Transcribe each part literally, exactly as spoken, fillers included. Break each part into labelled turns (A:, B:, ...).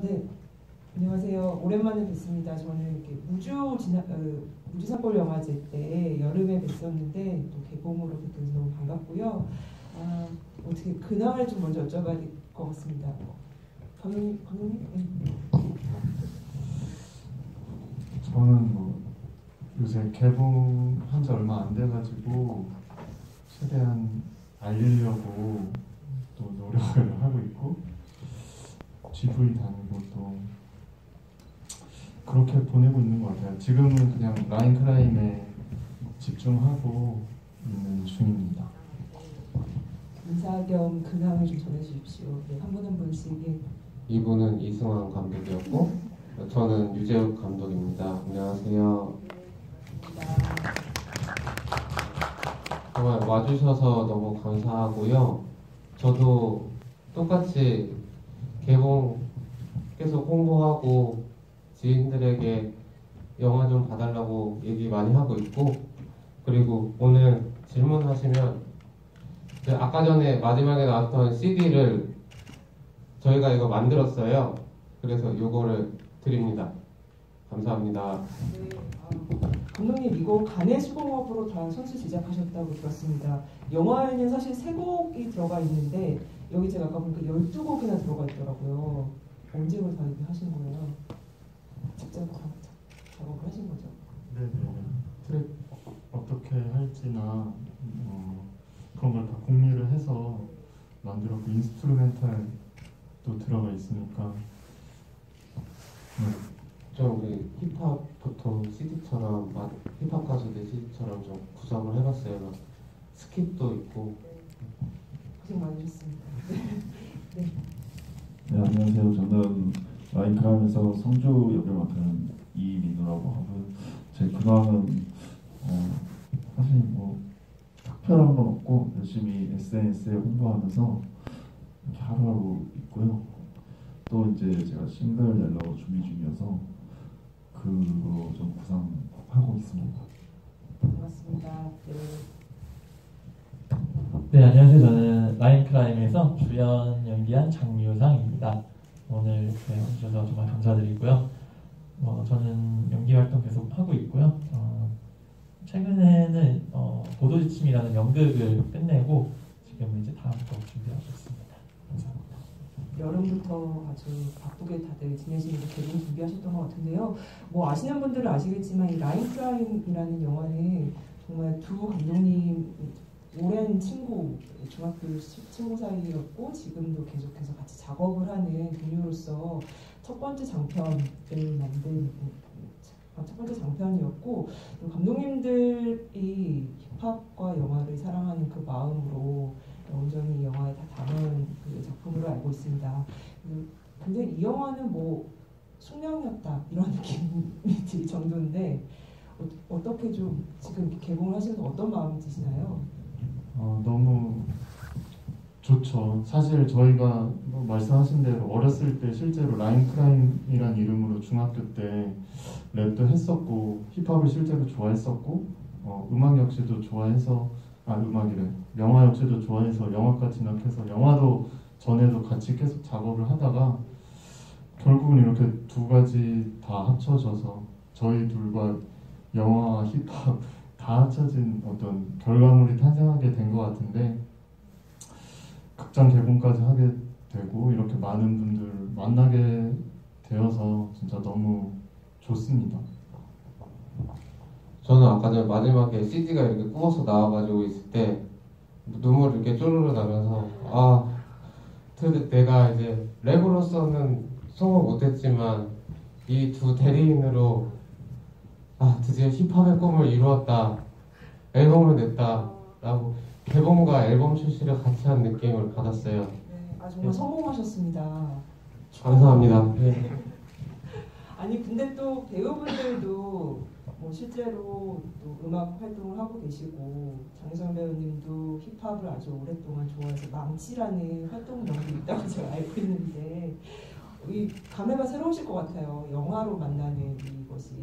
A: 네, 안녕하세요. 오랜만에 뵙습니다. 저는 이렇게 무주 지나 어, 무주 산골 영화제 때 여름에 뵀었는데 또 개봉으로 뵙어서 너무 반갑고요. 아, 어떻게 근황을 좀 먼저 여쭤봐야 될 것 같습니다. 감독님, 감독님? 네.
B: 저는 뭐 요새 개봉한 지 얼마 안 돼가지고 최대한 알리려고 또 노력을 하고 있고 지브이 다니고 또 그렇게 보내고 있는 것 같아요. 지금은 그냥 라인 클라임에 집중하고 있는 중입니다.
A: 인사 겸 근황을 좀 전해주십시오. 네, 한 분 한 분씩. 예.
C: 이분은 이승환 감독이었고 저는 유재욱 감독입니다. 안녕하세요. 정말 와주셔서 너무 감사하고요. 저도 똑같이 개봉 계속 홍보하고 지인들에게 영화 좀 봐달라고 얘기 많이 하고 있고, 그리고 오늘 질문하시면 아까 전에 마지막에 나왔던 씨디를 저희가 이거 만들었어요. 그래서 요거를 드립니다. 감사합니다.
A: 네, 아, 감독님 이거 간의 수공업으로 다 선수 제작하셨다고 들었습니다. 영화에는 사실 세 곡이 들어가 있는데 여기 제가 아까 보니까 열두 곡이나 들어가 있더라고요. 언제부터 다 이렇게 하신 거예요? 직접 다 작업을 하신 거죠?
B: 네네. 트랙 어떻게 할지나 어, 그런 걸 다 공유를 해서 만들었고 인스트루멘탈도 들어가 있으니까. 네.
C: 좀 우리 힙합 보통 씨디처럼 막 힙합 가수들 씨디처럼 좀 구성을 해봤어요. 막 스킵도 있고.
A: 고생 많으셨습니다. 네.
D: 네, 안녕하세요. 저는 라인크라임에서 성주 역을 맡은 이민우라고 하고, 제 근황은 어, 사실 뭐 특별한 건 없고 열심히 에스엔에스에 홍보하면서 이렇게 하루하루 있고요. 또 이제 제가 싱글 내려고 준비 중이어서 그거 좀 구상하고 있습니다.
A: 반갑습니다. 네.
E: 네, 안녕하세요. 저는 라인크라임에서 주연 연기한 장유상입니다. 오늘 이렇게 와주셔서 정말 감사드리고요. 어, 저는 연기 활동 계속 하고 있고요. 어, 최근에는 어, 보도지침이라는 연극을 끝내고 지금은 이제 다음 곡 준비하고 있습니다. 감사합니다.
A: 여름부터 아주 바쁘게 다들 지내시면서 개봉 준비하셨던 것 같은데요. 뭐 아시는 분들은 아시겠지만 이 라인크라임이라는 영화는 정말 두 감독님 오랜 친구, 중학교 친구 사이였고 지금도 계속해서 같이 작업을 하는 동료로서 첫 번째 장편을 만든 첫 번째 장편이었고, 감독님들이 힙합과 영화를 사랑하는 그 마음으로 온전히 이 영화에 다 담은 그 작품으로 알고 있습니다. 근데 이 영화는 뭐 숙명이었다 이런 느낌이 들 정도인데 어, 어떻게 좀 지금 개봉을 하시면서 어떤 마음이 드시나요?
B: 어, 너무 좋죠. 사실 저희가 뭐 말씀하신 대로 어렸을 때 실제로 라인크라임이란 이름으로 중학교 때 랩도 했었고 힙합을 실제로 좋아했었고 어, 음악 역시도 좋아해서 아 음악이래 영화 역시도 좋아해서 영화과 진학해서 영화도 전에도 같이 계속 작업을 하다가 결국은 이렇게 두 가지 다 합쳐져서 저희 둘과 영화와 힙합 다 합쳐진 어떤 결과물이 탄생하게 된 것 같은데, 극장 개봉까지 하게 되고 이렇게 많은 분들 만나게 되어서 진짜 너무 좋습니다.
C: 저는 아까 전에 마지막에 씨디가 이렇게 구워서 나와가지고 있을 때 눈물이 이렇게 쪼르르 나면서 아, 드, 내가 이제 랩으로서는 성공 못했지만 이 두 대리인으로 아, 드디어 힙합의 꿈을 이루었다, 앨범을 냈다 라고 개봉과 앨범 출시를 같이 한 느낌을 받았어요.
A: 네, 아 정말 성공하셨습니다.
C: 감사합니다. 네.
A: 아니 근데 또 배우분들도 뭐 실제로 또 음악 활동을 하고 계시고 장유상 배우님도 힙합을 아주 오랫동안 좋아해서 망치라는 활동명도 있다고 제가 알고 있는데 이 감회가 새로우실 것 같아요. 영화로 만나는 이것이.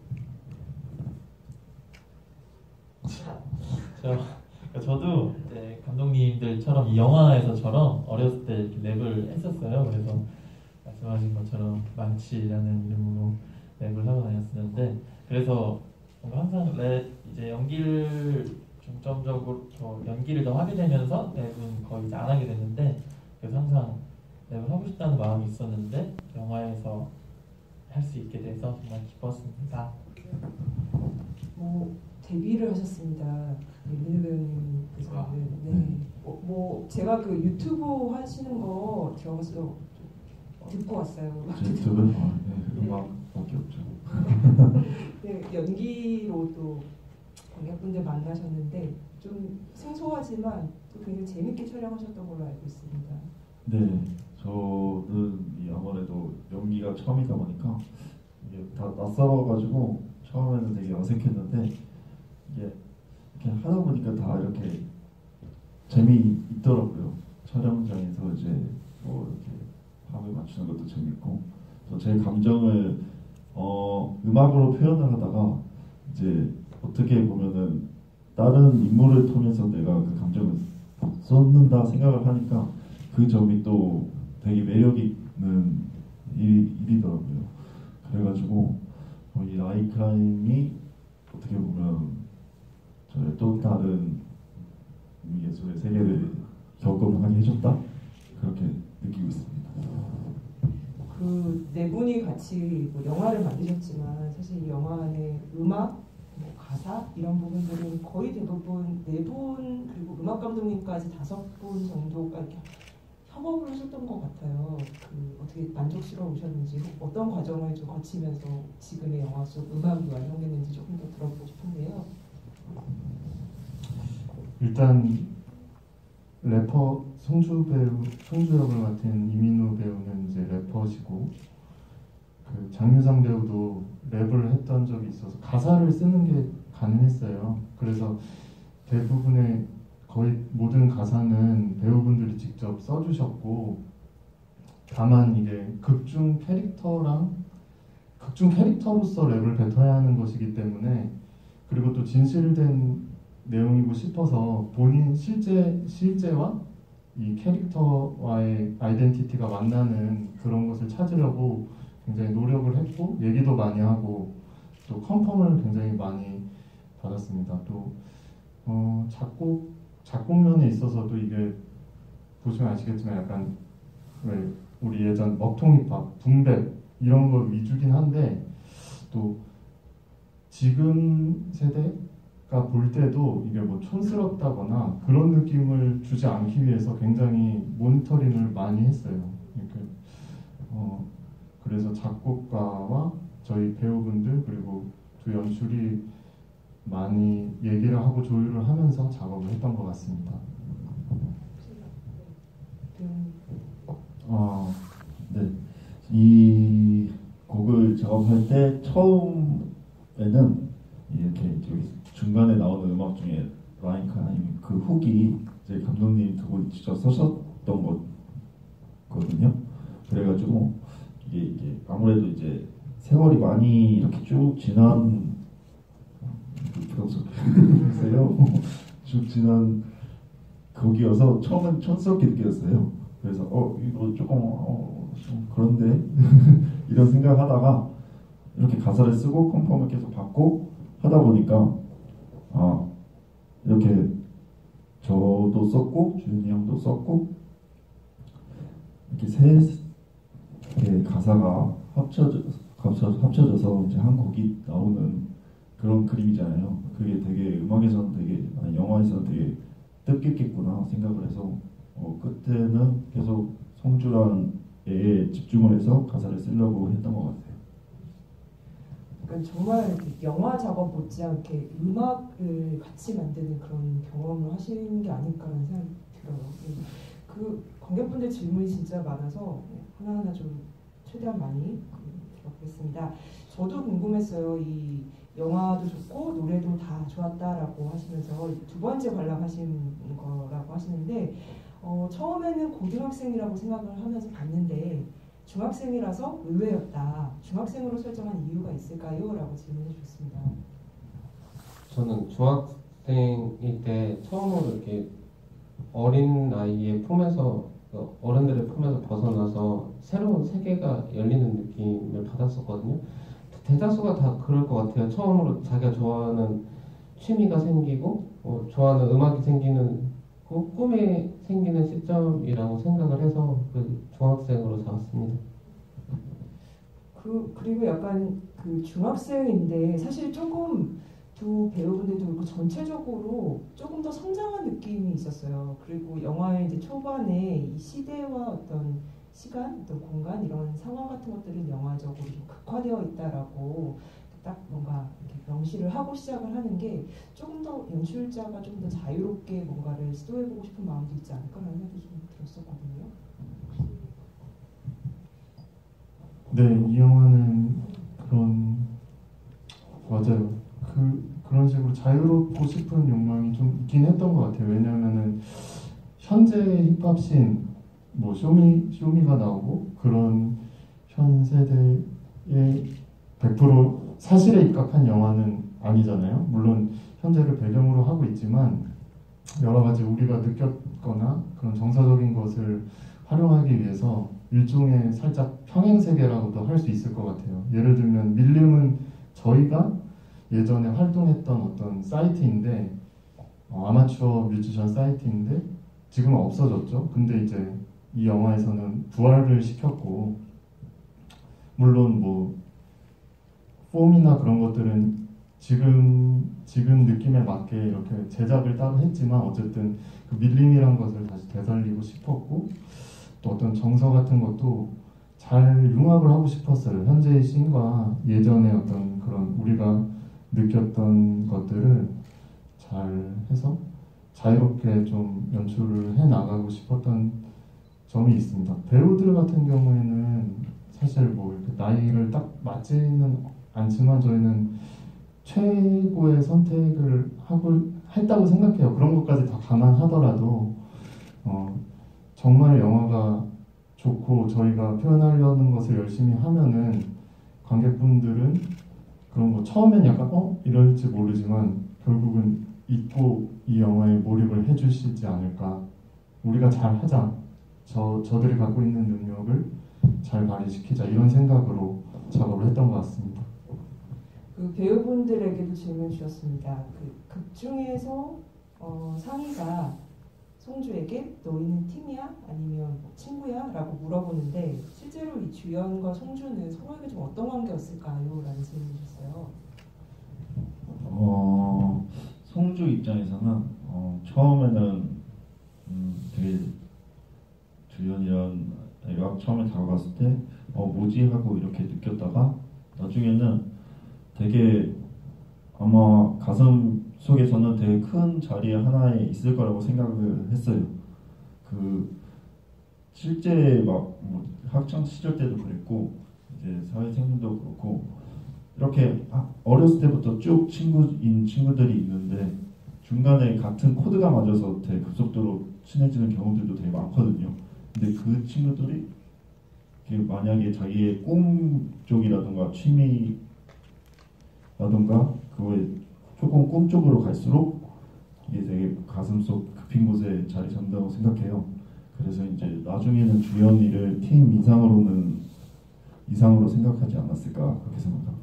E: 저, 저도 이제 감독님들처럼 이 영화에서처럼 어렸을 때 이렇게 랩을 했었어요. 그래서 말씀하신 것처럼 망치라는 이름으로 랩을 하고 다녔었는데 그래서 뭔가 항상 랩 이제 연기를 중점적으로 더 연기를 더 하게 되면서 랩은 거의 이제 안 하게 됐는데 그래서 항상 랩을 하고 싶다는 마음이 있었는데 영화에서 할 수 있게 돼서 정말 기뻤습니다.
A: 뭐 데뷔를 하셨습니다. 민우 배우님께서는
D: 아,
A: 네.
D: 네.
A: 뭐, 뭐 제가 그 유튜브 하시는 거 들어가서 듣고 왔어요.
D: 제 유튜브 아, 네, 음악밖에 없죠.
A: 네, 연기로 또 관객분들 만나셨는데 좀 생소하지만 또 굉장히 재밌게 촬영하셨던 걸로 알고 있습니다.
D: 네, 저는 이 아무래도 연기가 처음이다 보니까 이게 다 낯설어가지고 처음에는 되게 어색했는데 이게 이렇게 하다 보니까 다 이렇게 재미있더라고요. 촬영장에서 이제 뭐 이렇게 합을 맞추는 것도 재밌고 또 제 감정을 어, 음악으로 표현을 하다가 이제 어떻게 보면은 다른 인물을 통해서 내가 그 감정을 쏟는다 생각을 하니까 그 점이 또 되게 매력 있는 일, 일이더라고요. 그래가지고 어, 이 라이크라임이 어떻게 보면 저의 또 다른 예술의 세계를 경험하게 해줬다 그렇게 느끼고 있습니다.
A: 그 네 분이 같이 뭐 영화를 만드셨지만 사실 이 영화 안에 음악, 뭐 가사 이런 부분들은 거의 대부분 네 분 그리고 음악 감독님까지 다섯 분 정도가 이렇게 협업을 하셨던 것 같아요. 그 어떻게 만족스러우셨는지 어떤 과정을 좀 거치면서 지금의 영화 속 음악이 완성됐는지 조금 더 들어보고 싶은데요.
B: 일단 래퍼 송주 배우, 송주 역을 맡은 이민우 배우는 이제 래퍼시고 그 장유상 배우도 랩을 했던 적이 있어서 가사를 쓰는 게 가능했어요. 그래서 대부분의 거의 모든 가사는 배우분들이 직접 써주셨고 다만 이게 극중 캐릭터랑 극중 캐릭터로서 랩을 뱉어야 하는 것이기 때문에 그리고 또 진실된 내용이고 싶어서 본인 실제 실제와 이 캐릭터와의 아이덴티티가 만나는 그런 것을 찾으려고 굉장히 노력을 했고 얘기도 많이 하고 또 컨펌을 굉장히 많이 받았습니다. 또 어, 작곡 작곡면에 있어서도 이게 보시면 아시겠지만 약간 왜 우리 예전 먹통힙합, 붐백 이런 거 위주긴 한데 또 지금 세대가 볼 때도 이게 뭐 촌스럽다거나 그런 느낌을 주지 않기 위해서 굉장히 모니터링을 많이 했어요. 이렇게 어, 그래서 작곡가와 저희 배우분들 그리고 두 연출이 많이 얘기를 하고 조율을 하면서 작업을 했던 것 같습니다.
D: 아, 네. 이 곡을 작업할 때 처음에는 이렇게 저기 중간에 나오는 음악 중에 라인크라임 그 훅이 이제 감독님이 두 분 직접 쓰셨던 거거든요. 그래가지고 이게, 이게 아무래도 이제 세월이 많이 이렇게 쭉 지난 부담스럽게요. 쭉 지난 곡이어서 처음엔 촌스럽게 느꼈어요. 그래서 어 이거 조금 어, 좀 그런데 이런 생각하다가 이렇게 가사를 쓰고 컨펌을 계속 받고 하다 보니까 아 이렇게 저도 썼고 주윤이 형도 썼고 이렇게 세 개 가사가 합쳐져 합쳐져서 이제 한 곡이 나오는 그런 그림이잖아요. 그게 되게 음악에서는 되게 아니 영화에서는 되게 뜻깊겠구나 생각을 해서 어, 끝에는 계속 송주란 애에 집중을 해서 가사를 쓰려고 했던 것 같아요.
A: 그러니까 정말 영화 작업 못지않게 음악을 같이 만드는 그런 경험을 하시는 게 아닐까라는 생각이 들어요. 그 관객분들 질문이 진짜 많아서 하나하나 좀 최대한 많이 들어보겠습니다. 저도 궁금했어요. 이 영화도 좋고 노래도 다 좋았다라고 하시면서 두 번째 관람하신 거라고 하시는데 어, 처음에는 고등학생이라고 생각을 하면서 봤는데 중학생이라서 의외였다. 중학생으로 설정한 이유가 있을까요? 라고 질문해 주셨습니다.
C: 저는 중학생일 때 처음으로 이렇게 어린 나이에 품에서 그 어른들의 품에서 벗어나서 새로운 세계가 열리는 느낌을 받았었거든요. 대다수가 다 그럴 것 같아요. 처음으로 자기가 좋아하는 취미가 생기고 어, 좋아하는 음악이 생기는 그 꿈이 생기는 시점이라고 생각을 해서 그 중학생으로 잡았습니다.
A: 그 그리고 약간 그 중학생인데 사실 조금 두 배우분들도 그렇고 전체적으로 조금 더 성장한 느낌이 있었어요. 그리고 영화의 이제 초반에 이 시대와 어떤 시간, 어떤 공간 이런 상황 같은 것들은 영화적으로 좀 극화되어 있다라고 딱 뭔가 이렇게 명시를 하고 시작을 하는 게 조금 더 연출자가 좀 더 자유롭게 뭔가를 시도해보고 싶은 마음도 있지 않을까라는 생각도 좀 들었었거든요.
B: 네, 이 영화는 그런 맞아요. 그 그런 식으로 자유롭고 싶은 욕망이 좀 있긴 했던 것 같아요. 왜냐하면은 현재 힙합 씬, 뭐 쇼미 쇼미가 나오고 그런 현 세대의 백 퍼센트 사실에 입각한 영화는 아니잖아요. 물론 현재를 배경으로 하고 있지만 여러 가지 우리가 느꼈거나 그런 정서적인 것을 활용하기 위해서 일종의 살짝 평행 세계라고도 할 수 있을 것 같아요. 예를 들면 밀림은 저희가 예전에 활동했던 어떤 사이트인데 어, 아마추어 뮤지션 사이트인데 지금은 없어졌죠. 근데 이제 이 영화에서는 부활을 시켰고 물론 뭐 폼이나 그런 것들은 지금 지금 느낌에 맞게 이렇게 제작을 따로 했지만 어쨌든 그 밀림이란 것을 다시 되살리고 싶었고 또 어떤 정서 같은 것도 잘 융합을 하고 싶었어요. 현재의 씬과 예전의 어떤 그런 우리가 느꼈던 것들을 잘 해서 자유롭게 좀 연출을 해 나가고 싶었던 점이 있습니다. 배우들 같은 경우에는 사실 뭐 이렇게 나이를 딱 맞지는 않지만 저희는 최고의 선택을 하고 했다고 생각해요. 그런 것까지 다 감안하더라도 어, 정말 영화가 좋고 저희가 표현하려는 것을 열심히 하면은 관객분들은 그런 거 처음엔 약간 어? 이럴지 모르지만 결국은 잊고 이 영화에 몰입을 해주시지 않을까. 우리가 잘 하자. 저, 저들이 갖고 있는 능력을 잘 발휘시키자. 이런 생각으로 작업을 했던 것 같습니다.
A: 그 배우분들에게도 질문 주셨습니다. 그 극 중에서 어, 상희가 송주에게 너희는 팀이야? 아니면 뭐 친구야? 라고 물어보는데 실제로 이 주연과 송주는 서로에게 좀 어떤 관계였을까요? 라는 질문을 주셨어요.
D: 어, 송주 입장에서는 어, 처음에는 음, 되게 주연이랑 내가 처음에 다가갔을 때 어, 뭐지? 하고 이렇게 느꼈다가 나중에는 되게 아마 가슴 속에서는 되게 큰 자리 하나에 있을 거라고 생각을 했어요. 그 실제 막뭐 학창 시절 때도 그랬고 이제 사회생도 그렇고 이렇게 어렸을 때부터 쭉 친구인 친구들이 있는데 중간에 같은 코드가 맞아서 되게 급속도로 친해지는 경우들도 되게 많거든요. 근데 그 친구들이 만약에 자기의 꿈 쪽이라든가 취미라든가 그거에 조금 꿈 쪽으로 갈수록 이게 되게 가슴속 깊은 곳에 자리 잡는다고 생각해요. 그래서 이제 나중에는 주연이를 팀 이상으로는 이상으로 생각하지 않았을까 그렇게 생각합니다.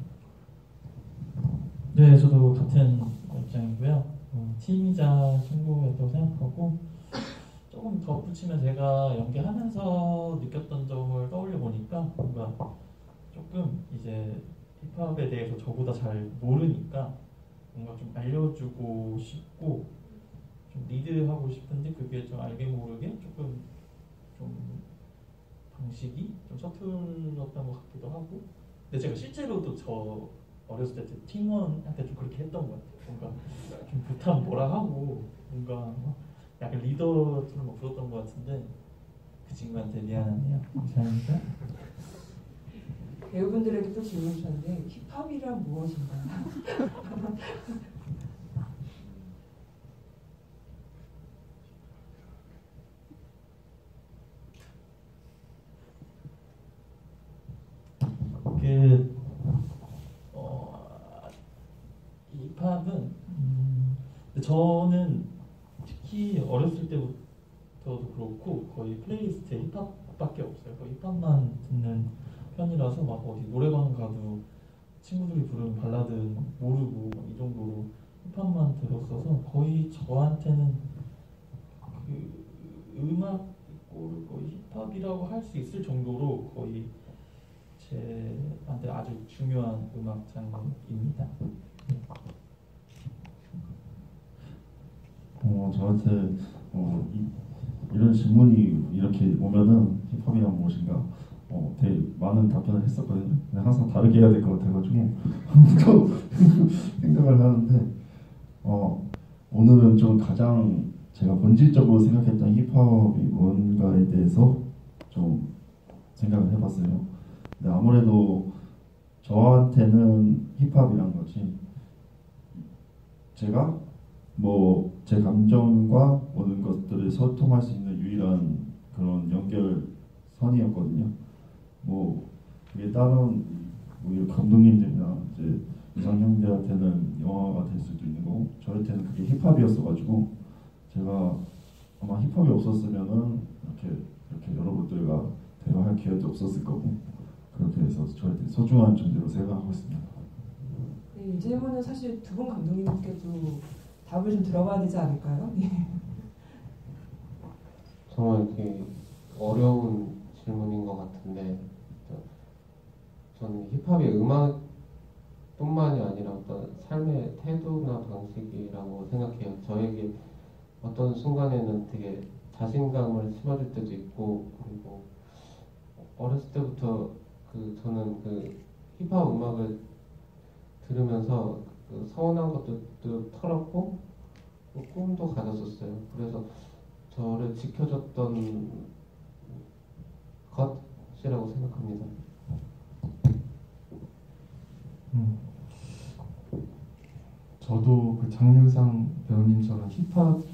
E: 네, 저도 같은 입장이고요. 어, 팀이자 친구였다고 생각하고 조금 덧붙이면 제가 연기하면서 느꼈던 점을 떠올려 보니까 뭔가 조금 이제 힙합에 대해서 저보다 잘 모르니까 뭔가 좀 알려주고 싶고 좀 리드하고 싶은데 그게 좀 알게 모르게 조금 좀 방식이 좀 서툴렀던 것 같기도 하고 근데 제가 실제로도 저 어렸을 때 팀원한테 좀 그렇게 했던 것 같아요. 뭔가 좀 부탁 뭐라 하고 뭔가 약간 리더처럼 막 불렀던 것 같은데 그 친구한테 미안하네요. 감사합니다.
A: 배우분들에게 또 질문 주셨는데 힙합이란 무엇인가요?
E: 그 어, 힙합은 음, 저는 특히 어렸을 때부터 그렇고 거의 플레이리스트에 힙합밖에 없어요. 거의 힙합만 듣는 편이라서 막 어디 노래방 가도 친구들이 부르는 발라드는 모르고 이 정도로 힙합만 들었어서 거의 저한테는 그 음악 이꼴을 거의 힙합이라고 할 수 있을 정도로 거의 제한테 아주 중요한 음악 장르입니다.
D: 어, 저한테 어, 이, 이런 질문이 이렇게 오면은 힙합이란 무엇인가 어, 되게 많은 답변을 했었거든요. 근데 항상 다르게 해야 될 것 같아가지고 또 생각을 하는데 어, 오늘은 좀 가장 제가 본질적으로 생각했던 힙합이 뭔가에 대해서 좀 생각을 해봤어요. 근데 아무래도 저한테는 힙합이란 것이 제가 뭐 제 감정과 모든 것들을 소통할 수 있는 유일한 그런 연결선이었거든요. 뭐 그게 다른 뭐 이런 감독님들이나 이제 이상형들한테는 영화가 될 수도 있는 거고 저한테는 그게 힙합이었어가지고 제가 아마 힙합이 없었으면은 이렇게 이렇게 여러분들과 대화할 기회도 없었을 거고 그렇게 해서 저한테 소중한 존재로 생각하고 있습니다.
A: 네, 이 질문은 사실 두 분 감독님께도 답을 좀 들어봐야 되지 않을까요? 네.
C: 정말 이렇게 어려운 질문인 것 같은데 저는 힙합이 음악뿐만이 아니라 어떤 삶의 태도나 방식이라고 생각해요. 저에게 어떤 순간에는 되게 자신감을 심어줄 때도 있고 그리고 어렸을 때부터 그 저는 그 힙합 음악을 들으면서 그 서운한 것도 털었고 그 꿈도 가졌었어요. 그래서 저를 지켜줬던 것이라고 생각합니다.
B: 음, 저도 그 장유상 배우님처럼 힙합을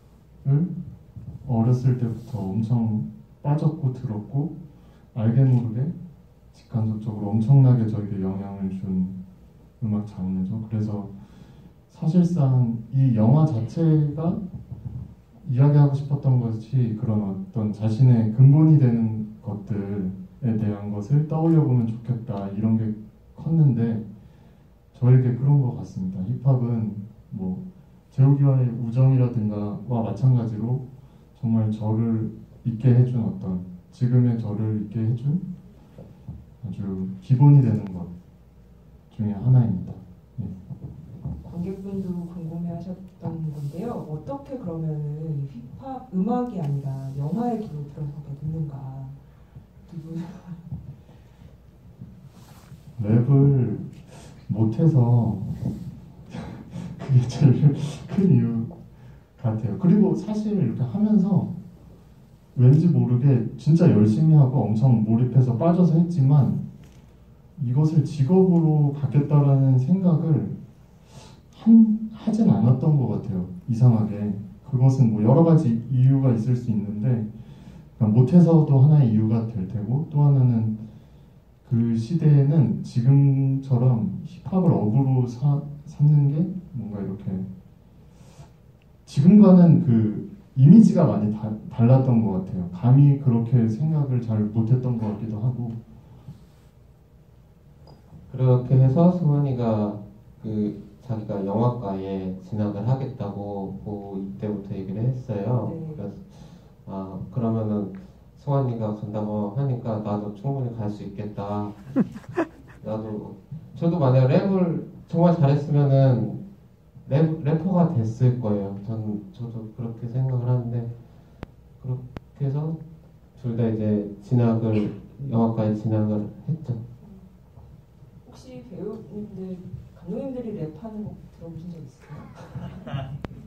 B: 어렸을 때부터 엄청 빠졌고 들었고 알게 모르게 직간접적으로 엄청나게 저에게 영향을 준 음악 장르죠. 그래서 사실상 이 영화 자체가 이야기하고 싶었던 것이 그런 어떤 자신의 근본이 되는 것들에 대한 것을 떠올려 보면 좋겠다 이런 게 컸는데 저에게 그런 것 같습니다. 힙합은 뭐 재욱이와의 우정이라든가와 마찬가지로 정말 저를 있게 해준 어떤 지금의 저를 있게 해준 아주 기본이 되는 것 중에 하나입니다. 예.
A: 관객분도 궁금해하셨던 건데요. 어떻게 그러면은 힙합 음악이 아니라 영화의 길로 들어서게 됐는가? 두 분.
B: 랩을 못해서 그게 제일 큰 이유 같아요. 그리고 사실 이렇게 하면서 왠지 모르게 진짜 열심히 하고 엄청 몰입해서 빠져서 했지만 이것을 직업으로 갖겠다라는 생각을 한, 하진 않았던 것 같아요. 이상하게. 그것은 뭐 여러 가지 이유가 있을 수 있는데 그러니까 못해서도 하나의 이유가 될 테고 또 하나는 그 시대에는 지금처럼 힙합을 업으로 사, 삼는 게 뭔가 이렇게 지금과는 그 이미지가 많이 다, 달랐던 것 같아요. 감히 그렇게 생각을 잘 못했던 것 같기도 하고.
C: 그렇게 해서 승환이가 그 자기가 영화과에 진학을 하겠다고 고2 때부터 얘기를 했어요.
A: 네.
C: 그래서 아 그러면은 승환이가 간다고 하니까 나도 충분히 갈 수 있겠다. 나도 저도 만약 랩을 정말 잘했으면은 랩, 래퍼가 됐을 거예요. 전 저도 그렇게 생각을 하는데 그렇게 해서 둘 다 이제 진학을 영화과에 진학을 했죠.
A: 혹시 배우님들, 감독님들이 랩하는 거 들어보신 적 있어요?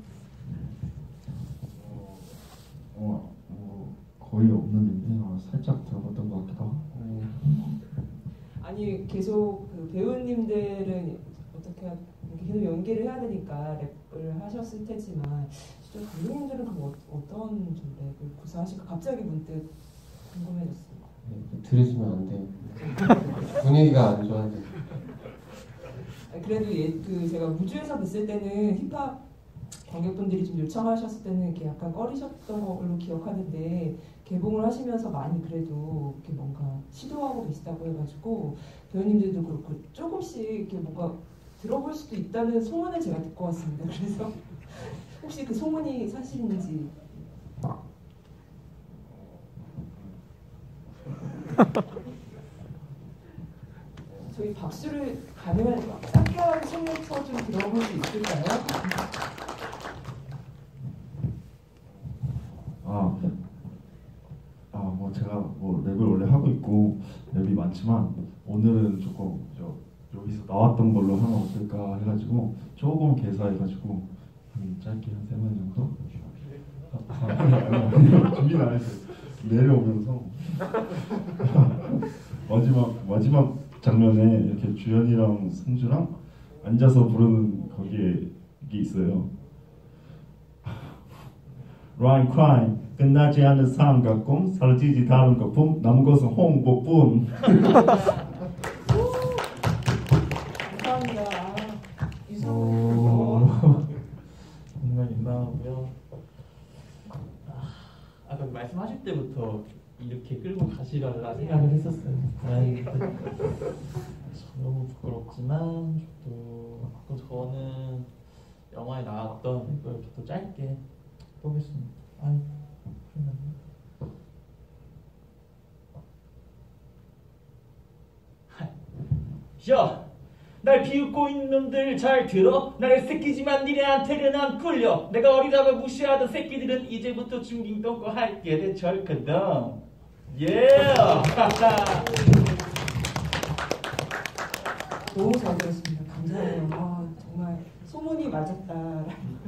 D: 어, 어, 어, 거의 없는데 어, 살짝 들어봤던 것 같기도 하고.
C: 음.
A: 아니 계속 그 배우님들은 어떻게 계속 연기를 해야 되니까 랩을 하셨을 테지만 진짜 감독님들은 그럼 어, 어떤 좀 랩을 구사하실까 갑자기 문득 궁금해졌습니다.
C: 네, 들으시면 안 돼요. 분위기가 안 좋아져.
A: 그래도 예, 그 제가 무주에서 뵀을 때는 힙합 관객분들이 좀 요청하셨을 때는 이렇게 약간 꺼리셨던 걸로 기억하는데 개봉을 하시면서 많이 그래도 이렇게 뭔가 시도하고 계시다고 해가지고 배우님들도 그렇고 조금씩 이렇게 뭔가 들어볼 수도 있다는 소문을 제가 듣고 왔습니다. 그래서 혹시 그 소문이 사실인지. 저희 박수를 가능한 짝짝한 손에서 좀 들어볼 수 있을까요?
D: 아, 아, 뭐 제가 뭐 랩을 원래 하고 있고 랩이 많지만 오늘은 조금 저 여기서 나왔던 걸로 하면 어떨까 해가지고 조금 개사해가지고 한 짧게 한 세 마디 정도. 아, 아, 준비는 안 했어요. 내려오면서 마지막 마지막 장면에 이렇게 주연이랑 승주랑 앉아서 부르는 거기에 이게 있어요. Rhyme crime 끝나지 않는 삶과 꿈 사라지지 다른 거품 남은 것은 홍보뿐.
A: 감사합니다. 아,
E: 오, 정말 민망하고요. 아, 아까 말씀하실 때부터 이렇게 끌고 가시려나 생각을 했었어요. 아니, 너무 부끄럽지만 또, 또 저는 영화에 나왔던 걸 이렇게 또 짧게 보겠습니다. 아이,
F: 야! 날 비웃고 있는 놈들 잘 들어? 나를 새끼지만 니네한테는 안 꿀려. 내가 어리다고 무시하던 새끼들은 이제부터 중딩 똥꼬 할게 돼 절거든. 예!
A: 너무 잘 들었습니다. 감사해요. 아, 정말 소문이 맞았다.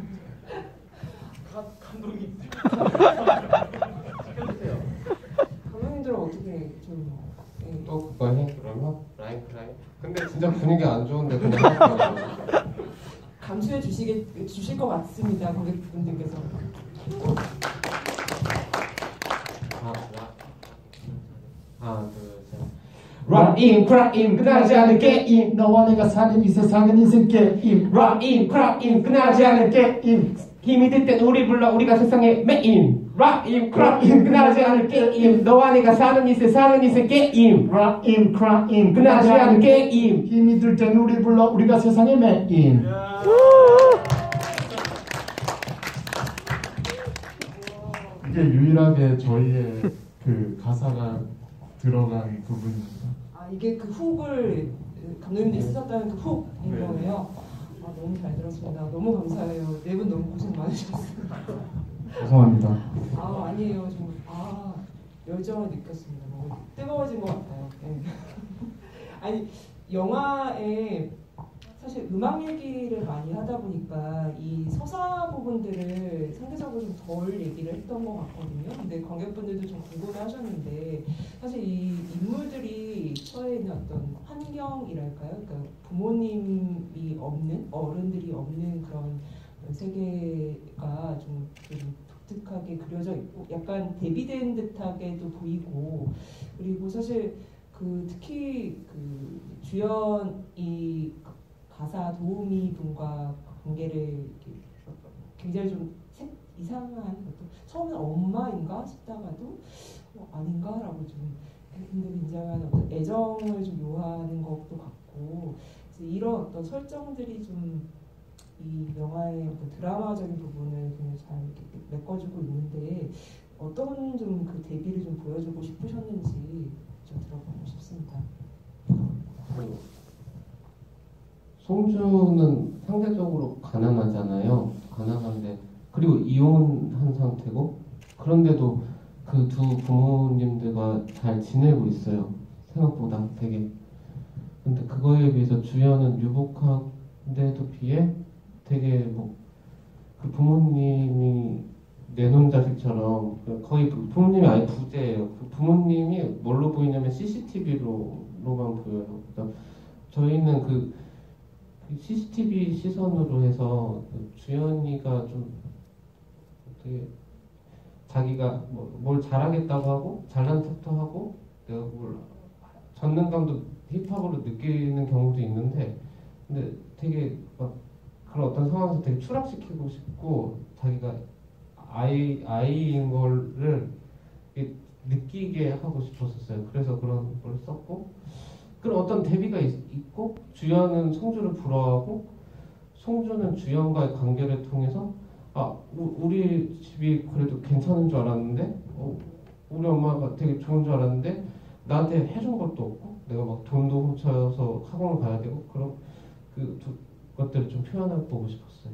F: 감독님.
A: 감독님들은 어떻게 좀 예.
C: 또 그거 해 그러면 라인 크라임. 근데 진짜 분위기 안 좋은데 그냥 할게요.
A: 감수해 주시게 주실 것 같습니다. 관객분들께서.
C: 하나, 하나, 둘, 셋.
G: 라임 크라임 끝나지 않을 게임 너와 내가 사는 이 세상은 인생 게임 라임 크라임 끝나지 않을 게임 힘이 들 땐 우리 불러 우리가 세상의 메인 라임 크라임 끝나지 않을 게임 너와 내가 사는 이 세상은 인생 게임 라임 크라임 끝나지 않을 게임 힘이 들 땐 우리 불러 우리가 세상의 메인.
B: 이게 유일하게 저희의 그 가사가 들어간 부분입니다.
A: 아, 이게 그 훅을 감독님들이 쓰셨다는 그 훅인
B: 네.
A: 거예요. 아, 너무 잘 들었습니다. 너무 감사해요. 네 분 너무 고생 많으셨어요.
B: 죄송합니다.
A: 아, 아니에요. 좀, 아, 열정을 느꼈습니다. 너무 뜨거워진 것 같아요. 네. 아니, 영화에 사실 음악 얘기를 많이 하다 보니까 이 서사 부분들을 상대적으로 좀 덜 얘기를 했던 것 같거든요. 근데 관객분들도 좀 궁금해 하셨는데 사실 이 인물들이 처해 있는 어떤 환경이랄까요? 그러니까 부모님이 없는, 어른들이 없는 그런 세계가 좀, 좀 독특하게 그려져 있고 약간 대비된 듯하게도 보이고 그리고 사실 그 특히 그 주연이 가사 도우미 분과 관계를 굉장히 좀 색, 이상한 것도 처음에 엄마인가 싶다가도 어, 아닌가라고 좀 근데 굉장한 어떤 애정을 좀 요하는 것도 같고 그래서 이런 어떤 설정들이 좀 이 영화의 어떤 드라마적인 부분을 굉장히 잘 이렇게 메꿔주고 있는데 어떤 좀 그 대비를 좀 보여주고 싶으셨는지 좀 들어보고 싶습니다.
C: 송주는 상대적으로 가난하잖아요. 가난한데 그리고 이혼한 상태고 그런데도 그 두 부모님들과 잘 지내고 있어요. 생각보다 되게. 근데 그거에 비해서 주연은 유복한데도 비해 되게 뭐 그 부모님이 내놓은 자식처럼 거의 그 부모님이 아예 부재예요. 그 부모님이 뭘로 보이냐면 씨씨티비로만 보여요. 그러니까 저희는 그 씨씨티비 시선으로 해서 주연이가 좀 되게 자기가 뭐 뭘 잘하겠다고 하고 잘난 척도 하고 내가 뭘 전능감도 힙합으로 느끼는 경우도 있는데 근데 되게 막 그런 어떤 상황에서 되게 추락시키고 싶고 자기가 아이 아이인 거를 느끼게 하고 싶었었어요. 그래서 그런 걸 썼고, 그런 어떤 대비가 있, 있고 주연은 송주를 부러워하고 송주는 주연과의 관계를 통해서 아 우, 우리 집이 그래도 괜찮은 줄 알았는데 어, 우리 엄마가 되게 좋은 줄 알았는데 나한테 해준 것도 없고 내가 막 돈도 훔쳐서 학원을 가야 되고 그런 그 두, 것들을 좀 표현해보고 싶었어요.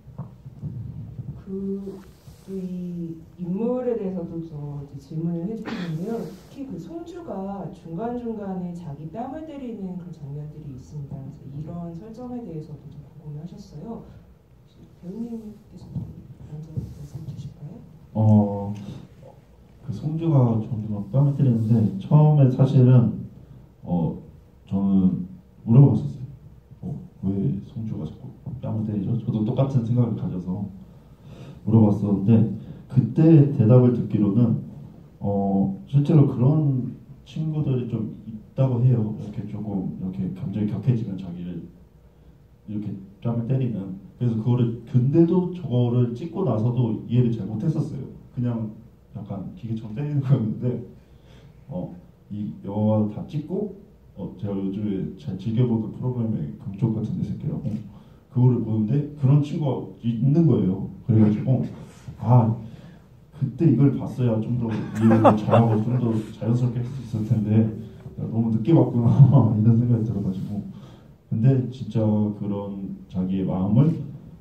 A: 그, 이 인물에 대해서도 저 이제 질문을 해주셨는데요. 특히 그 송주가 중간중간에 자기 뺨을 때리는 그런 장면들이 있습니다. 그래서 이런 설정에 대해서도 좀 궁금해하셨어요. 배우님께서 좀 먼저 말씀 주실까요?
D: 어, 그 송주가 종종 뺨을 때리는데 처음에 사실은 어 저는 물어봤었어요. 어, 왜 송주가 자꾸 뺨을 때리죠? 저도 똑같은 생각을 가져서 물어봤었는데 그때 대답을 듣기로는 어 실제로 그런 친구들이 좀 있다고 해요. 이렇게 조금 이렇게 감정이 격해지면 자기를 이렇게 뺨을 때리는. 그래서 그거를 근데도 저거를 찍고 나서도 이해를 잘 못했었어요. 그냥 약간 기계처럼 때리는 거였는데 어 이 영화 다 찍고 어 제가 요즘에 잘 즐겨보는 프로그램에 금쪽 같은 데 새끼라고 그거를 보는데 그런 친구가 있는 거예요. 그래가지고 아 그때 이걸 봤어야 좀 더 이해를 잘하고 좀 더 자연스럽게 할 수 있을 텐데 너무 늦게 봤구나 이런 생각이 들어가지고. 근데 진짜 그런 자기의 마음을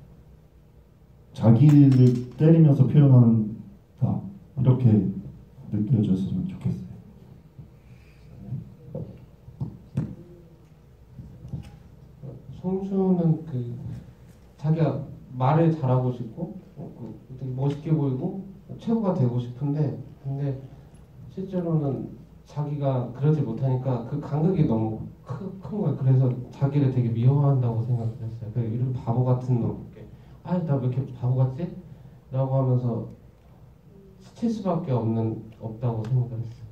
D: 자기를 때리면서 표현한다 이렇게 느껴졌으면 좋겠어요.
C: 송주는 그 자기가 말을 잘하고 싶고 어, 그 되게 멋있게 보이고 최고가 되고 싶은데 근데 실제로는 자기가 그러지 못하니까 그 간극이 너무 크, 큰 거예요. 그래서 자기를 되게 미워한다고 생각을 했어요. 그 이런 바보 같은 놈, 아니 나 왜 이렇게 바보 같지? 라고 하면서 스칠 수밖에 없는 없다고 생각을 했어요.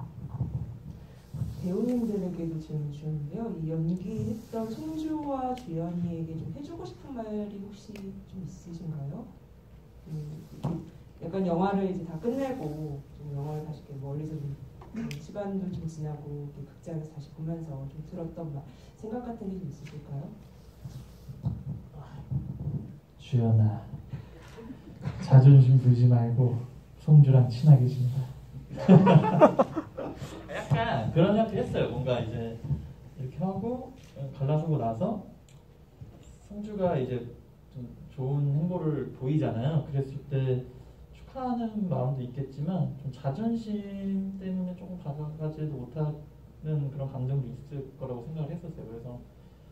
A: 배우님들에게도 질문 주셨는데요. 이 연기했던 송주와 주연이에게 좀 해주고 싶은 말이 혹시 좀 있으신가요? 음, 약간 영화를 이제 다 끝내고 좀 영화를 다시 이렇게 멀리서 좀 시간도 좀 지나고 극장에서 다시 보면서 좀 들었던 말, 생각 같은 게 좀 있으실까요?
E: 주연아, 자존심 부리지 말고 송주랑 친하게 지내라. 약간 그런 생각도 했어요. 뭔가 이제 이렇게 하고 갈라서고 나서 송주가 이제 좀 좋은 행보를 보이잖아요. 그랬을 때 축하하는 마음도 있겠지만 좀 자존심 때문에 조금 다가가지도 못하는 그런 감정도 있을 거라고 생각을 했었어요. 그래서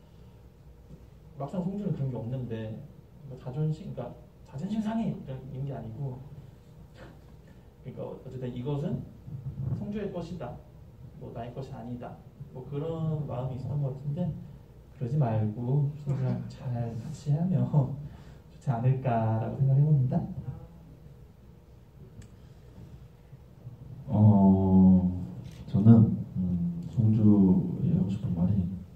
E: 막상 송주는 그런 게 없는데 자존심, 그러니까 자존심 상해 이런 게 아니고, 그러니까 어쨌든 이것은 송주의 것이다, 뭐 나의 것이 아니다, 뭐 그런 마음이 있었던 것 같은데 그러지 말고 송주랑 잘 같이 하면 좋지 않을까라고 생각해 봅니다.
D: 어 저는 음, 송주에 하고 싶은 말이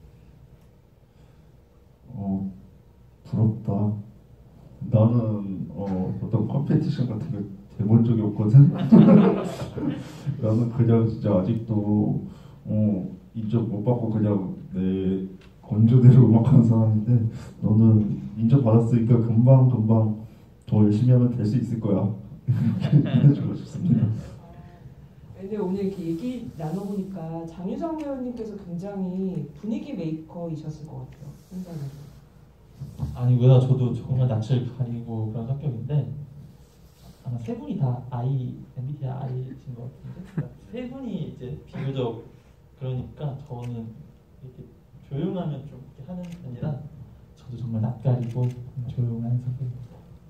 D: 어 부럽다. 나는 어, 어떤 컴페티션 같은 거 해본 적이 없거든. 나는 그냥 진짜 아직도 어, 인정 못 받고 그냥 내 건조대로 음악하는 사람인데 너는 인정받았으니까 금방 금방 더 열심히 하면 될 수 있을 거야. 해주고 싶습니다.
A: 근데 오늘 이렇게 얘기 나눠보니까 장유정 배우님께서 굉장히 분위기 메이커이셨을 것 같아요. 생각에도.
E: 아니고요. 저도 정말 낯을 가리고 그런 성격인데 아마 세 분이 다 아이, 엠비티아이 아이신 것 같은데 그러니까 세 분이 이제 비교적 그러니까 저는 이렇게 조용하면 좀 이렇게 하는 편이라 저도 정말 낯가리고 조용한 성격입니다.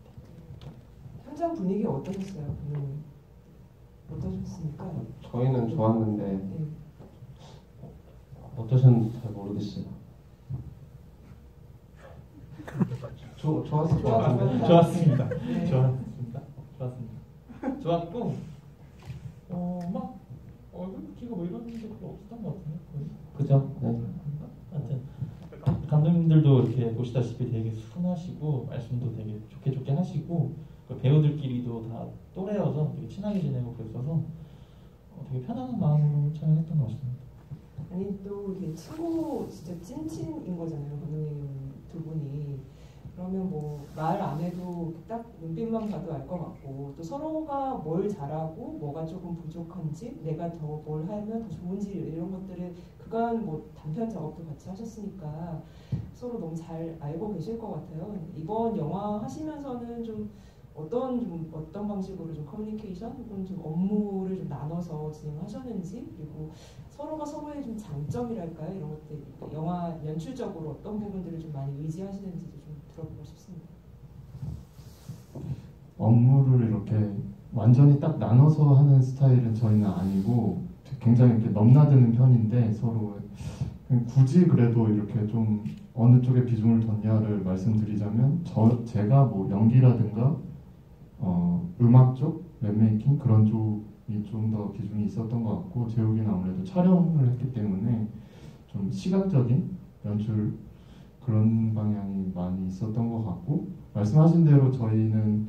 A: 현장 분위기 어떠셨어요? 음, 어떠셨습니까?
C: 저희는 좋았는데
A: 네.
C: 어떠셨는지 잘 모르겠어요. 조, 좋았을 것 같은데.
E: 좋았습니다.
A: 네.
E: 좋았습니다. 좋았습니다. 좋았고 어막 얼굴 붓기가 뭐 이런 게 별로 없었던 것 같은데 거의.
C: 그죠? 네.
E: 하여튼 감 감독님들도 이렇게 보시다시피 되게 순하시고 말씀도 되게 좋게 좋게 하시고 그 배우들끼리도 다 또래여서 되게 친하게 지내고 그랬어서 어, 되게 편안한 마음으로 촬영했던 것 같습니다.
A: 아니 또 이게 친구 진짜 찐친인 거잖아요, 감독님 두 분이. 그러면 뭐 말 안 해도 딱 눈빛만 봐도 알 것 같고 또 서로가 뭘 잘하고 뭐가 조금 부족한지 내가 더 뭘 하면 더 좋은지 이런 것들을 그간 뭐 단편 작업도 같이 하셨으니까 서로 너무 잘 알고 계실 것 같아요. 이번 영화 하시면서는 좀 어떤 좀 어떤 방식으로 좀 커뮤니케이션 혹은 좀 업무를 좀 나눠서 진행하셨는지 그리고 서로가 서로의 좀 장점이랄까요 이런 것들 영화 연출적으로 어떤 부분들을 좀 많이 의지하시는지도 좀 들어보고 싶습니다.
B: 업무를 이렇게 완전히 딱 나눠서 하는 스타일은 저희는 아니고 굉장히 이렇게 넘나드는 편인데 서로 굳이 그래도 이렇게 좀 어느 쪽에 비중을 뒀냐를 말씀드리자면 저 제가 뭐 연기라든가 어, 음악 쪽, 랩메이킹 그런 쪽이 좀 더 비중이 있었던 것 같고 재욱이는 아무래도 촬영을 했기 때문에 좀 시각적인 연출 그런 방향이 많이 있었던 것 같고 말씀하신 대로 저희는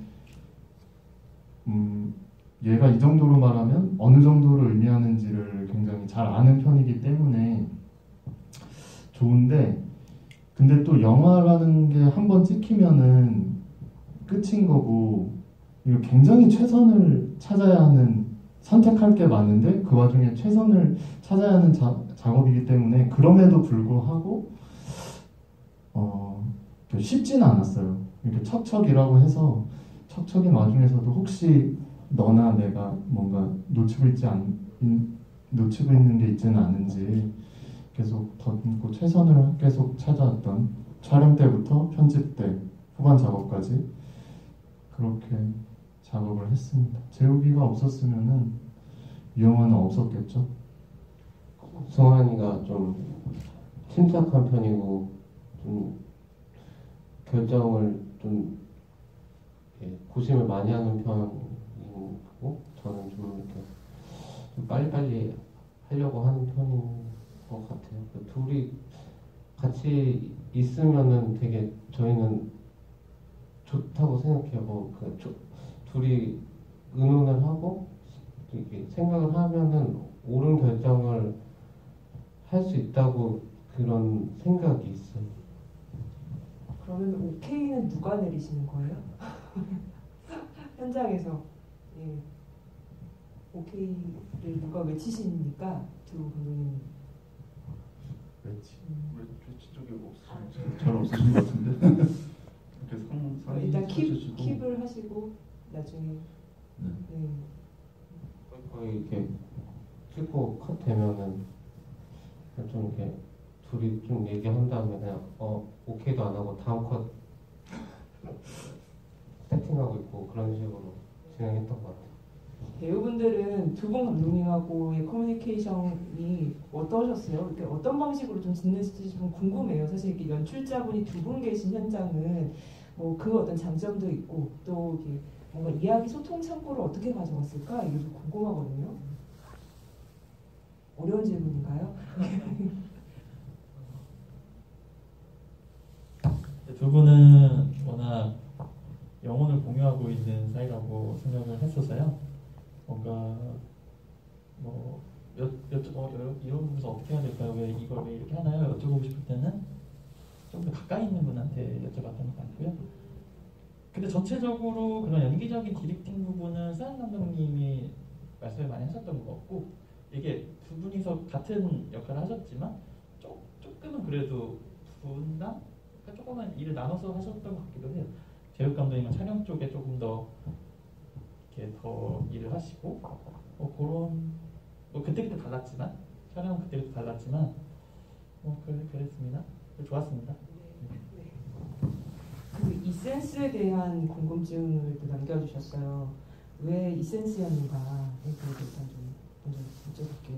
B: 음, 얘가 이 정도로 말하면 어느 정도를 의미하는지를 굉장히 잘 아는 편이기 때문에 좋은데 근데 또 영화라는 게 한 번 찍히면은 끝인 거고 이거 굉장히 최선을 찾아야 하는 선택할 게 많은데 그 와중에 최선을 찾아야 하는 자, 작업이기 때문에 그럼에도 불구하고 어, 쉽지는 않았어요. 이렇게 척척이라고 해서 척척인 와중에서도 혹시 너나 내가 뭔가 놓치고 있지 않 놓치고 있는 게 있지는 않은지 계속 더듬고 최선을 계속 찾아왔던 촬영 때부터 편집 때 후반 작업까지 그렇게 작업을 했습니다. 재욱이가 없었으면은 이 영화는 없었겠죠.
C: 성환이가 좀 침착한 편이고 좀 결정을 좀 이렇게 고심을 많이 하는 편이고 저는 좀 이렇게 좀 빨리빨리 하려고 하는 편인 것 같아요. 그 둘이 같이 있으면은 되게 저희는 좋다고 생각해요. 뭐 그 둘이 의논을 하고 이렇게 생각을 하면은 옳은 결정을 할 수 있다고 그런 생각이 있어요.
A: 그러면 오케이는 누가 내리시는 거예요? 현장에서 예. 오케이를 누가 외치십니까? 두 감독님.
D: 외치 외치 적이 없어요. 잘 없으신 것 같은데. 이렇게 상 상
A: 일단 킵 킵을 하시고 나중에.
D: 네.
A: 네.
C: 거의 이렇게 찍고 컷 되면은 좀 이렇게 둘이 좀 얘기한 다음에 그냥 어 오케이도 안 하고 다음 컷 세팅하고 있고 그런 식으로 진행했던 것 같아요.
A: 배우분들은 두 분 감독님하고의 커뮤니케이션이 어떠셨어요? 이렇게 어떤 방식으로 좀 지냈을지 좀 궁금해요. 사실 이렇게 연출자분이 두 분 계신 현장은 뭐 그 어떤 장점도 있고 또 이렇게 뭔가 이야기 소통 창구를 어떻게 가져갔을까 이게 좀 궁금하거든요. 어려운 질문인가요?
E: 두 분은 워낙 영혼을 공유하고 있는 사이라고 생각을 했었어요. 뭔가 뭐 여, 여쭤, 어, 여, 이런 부분에서 어떻게 해야 될까요? 왜 이걸 왜 이렇게 하나요? 여쭤보고 싶을 때는 좀 더 가까이 있는 분한테 여쭤봤던 것 같고요. 근데 전체적으로 그런 연기적인 디렉팅 부분은 서양 감독님이 말씀을 많이 하셨던 것 같고 이게 두 분이서 같은 역할을 하셨지만 조, 조금은 그래도 분당? 그러니까 조금만 일을 나눠서 하셨던 것 같기도 해요. 재욱 감독님은 촬영 쪽에 조금 더 이렇게 더 일을 하시고 뭐 그런 뭐 그때 그때 달랐지만 촬영은 그때 그때 달랐지만 뭐 그래 그랬습니다. 좋았습니다.
A: 네. 그 이센스에 대한 궁금증을 또 남겨주셨어요. 왜 이센스였는가에 대해서 일단 좀 먼저 여쭤볼게요.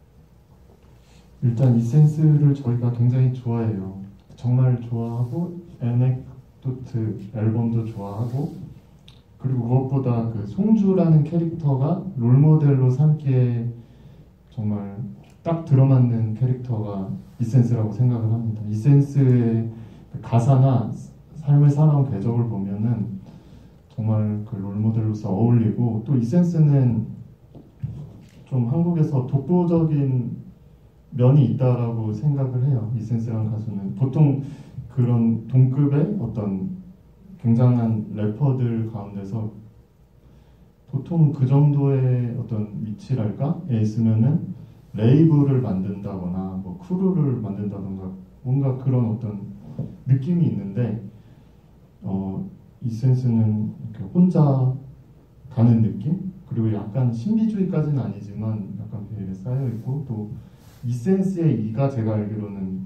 B: 일단 이센스를 저희가 굉장히 좋아해요. 정말 좋아하고 에넥도트 앨범도 좋아하고 그리고 무엇보다 그 송주라는 캐릭터가 롤모델로 삼기에 정말 딱 들어맞는 캐릭터가 이센스라고 생각을 합니다. 이센스의 가사나 삶을 살아온 궤적을 보면은 정말 그 롤모델로서 어울리고, 또 이센스는 좀 한국에서 독보적인 면이 있다라고 생각을 해요. 이센스라는 가수는 보통 그런 동급의 어떤 굉장한 래퍼들 가운데서 보통 그 정도의 어떤 위치랄까?에 있으면은 레이블을 만든다거나 뭐 크루를 만든다던가 뭔가 그런 어떤 느낌이 있는데, 어, 이센스는 이렇게 혼자 가는 느낌? 그리고 약간 신비주의까지는 아니지만 약간 배에 쌓여 있고, 또 이센스의 이가 제가 알기로는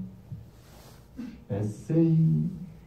B: 에세이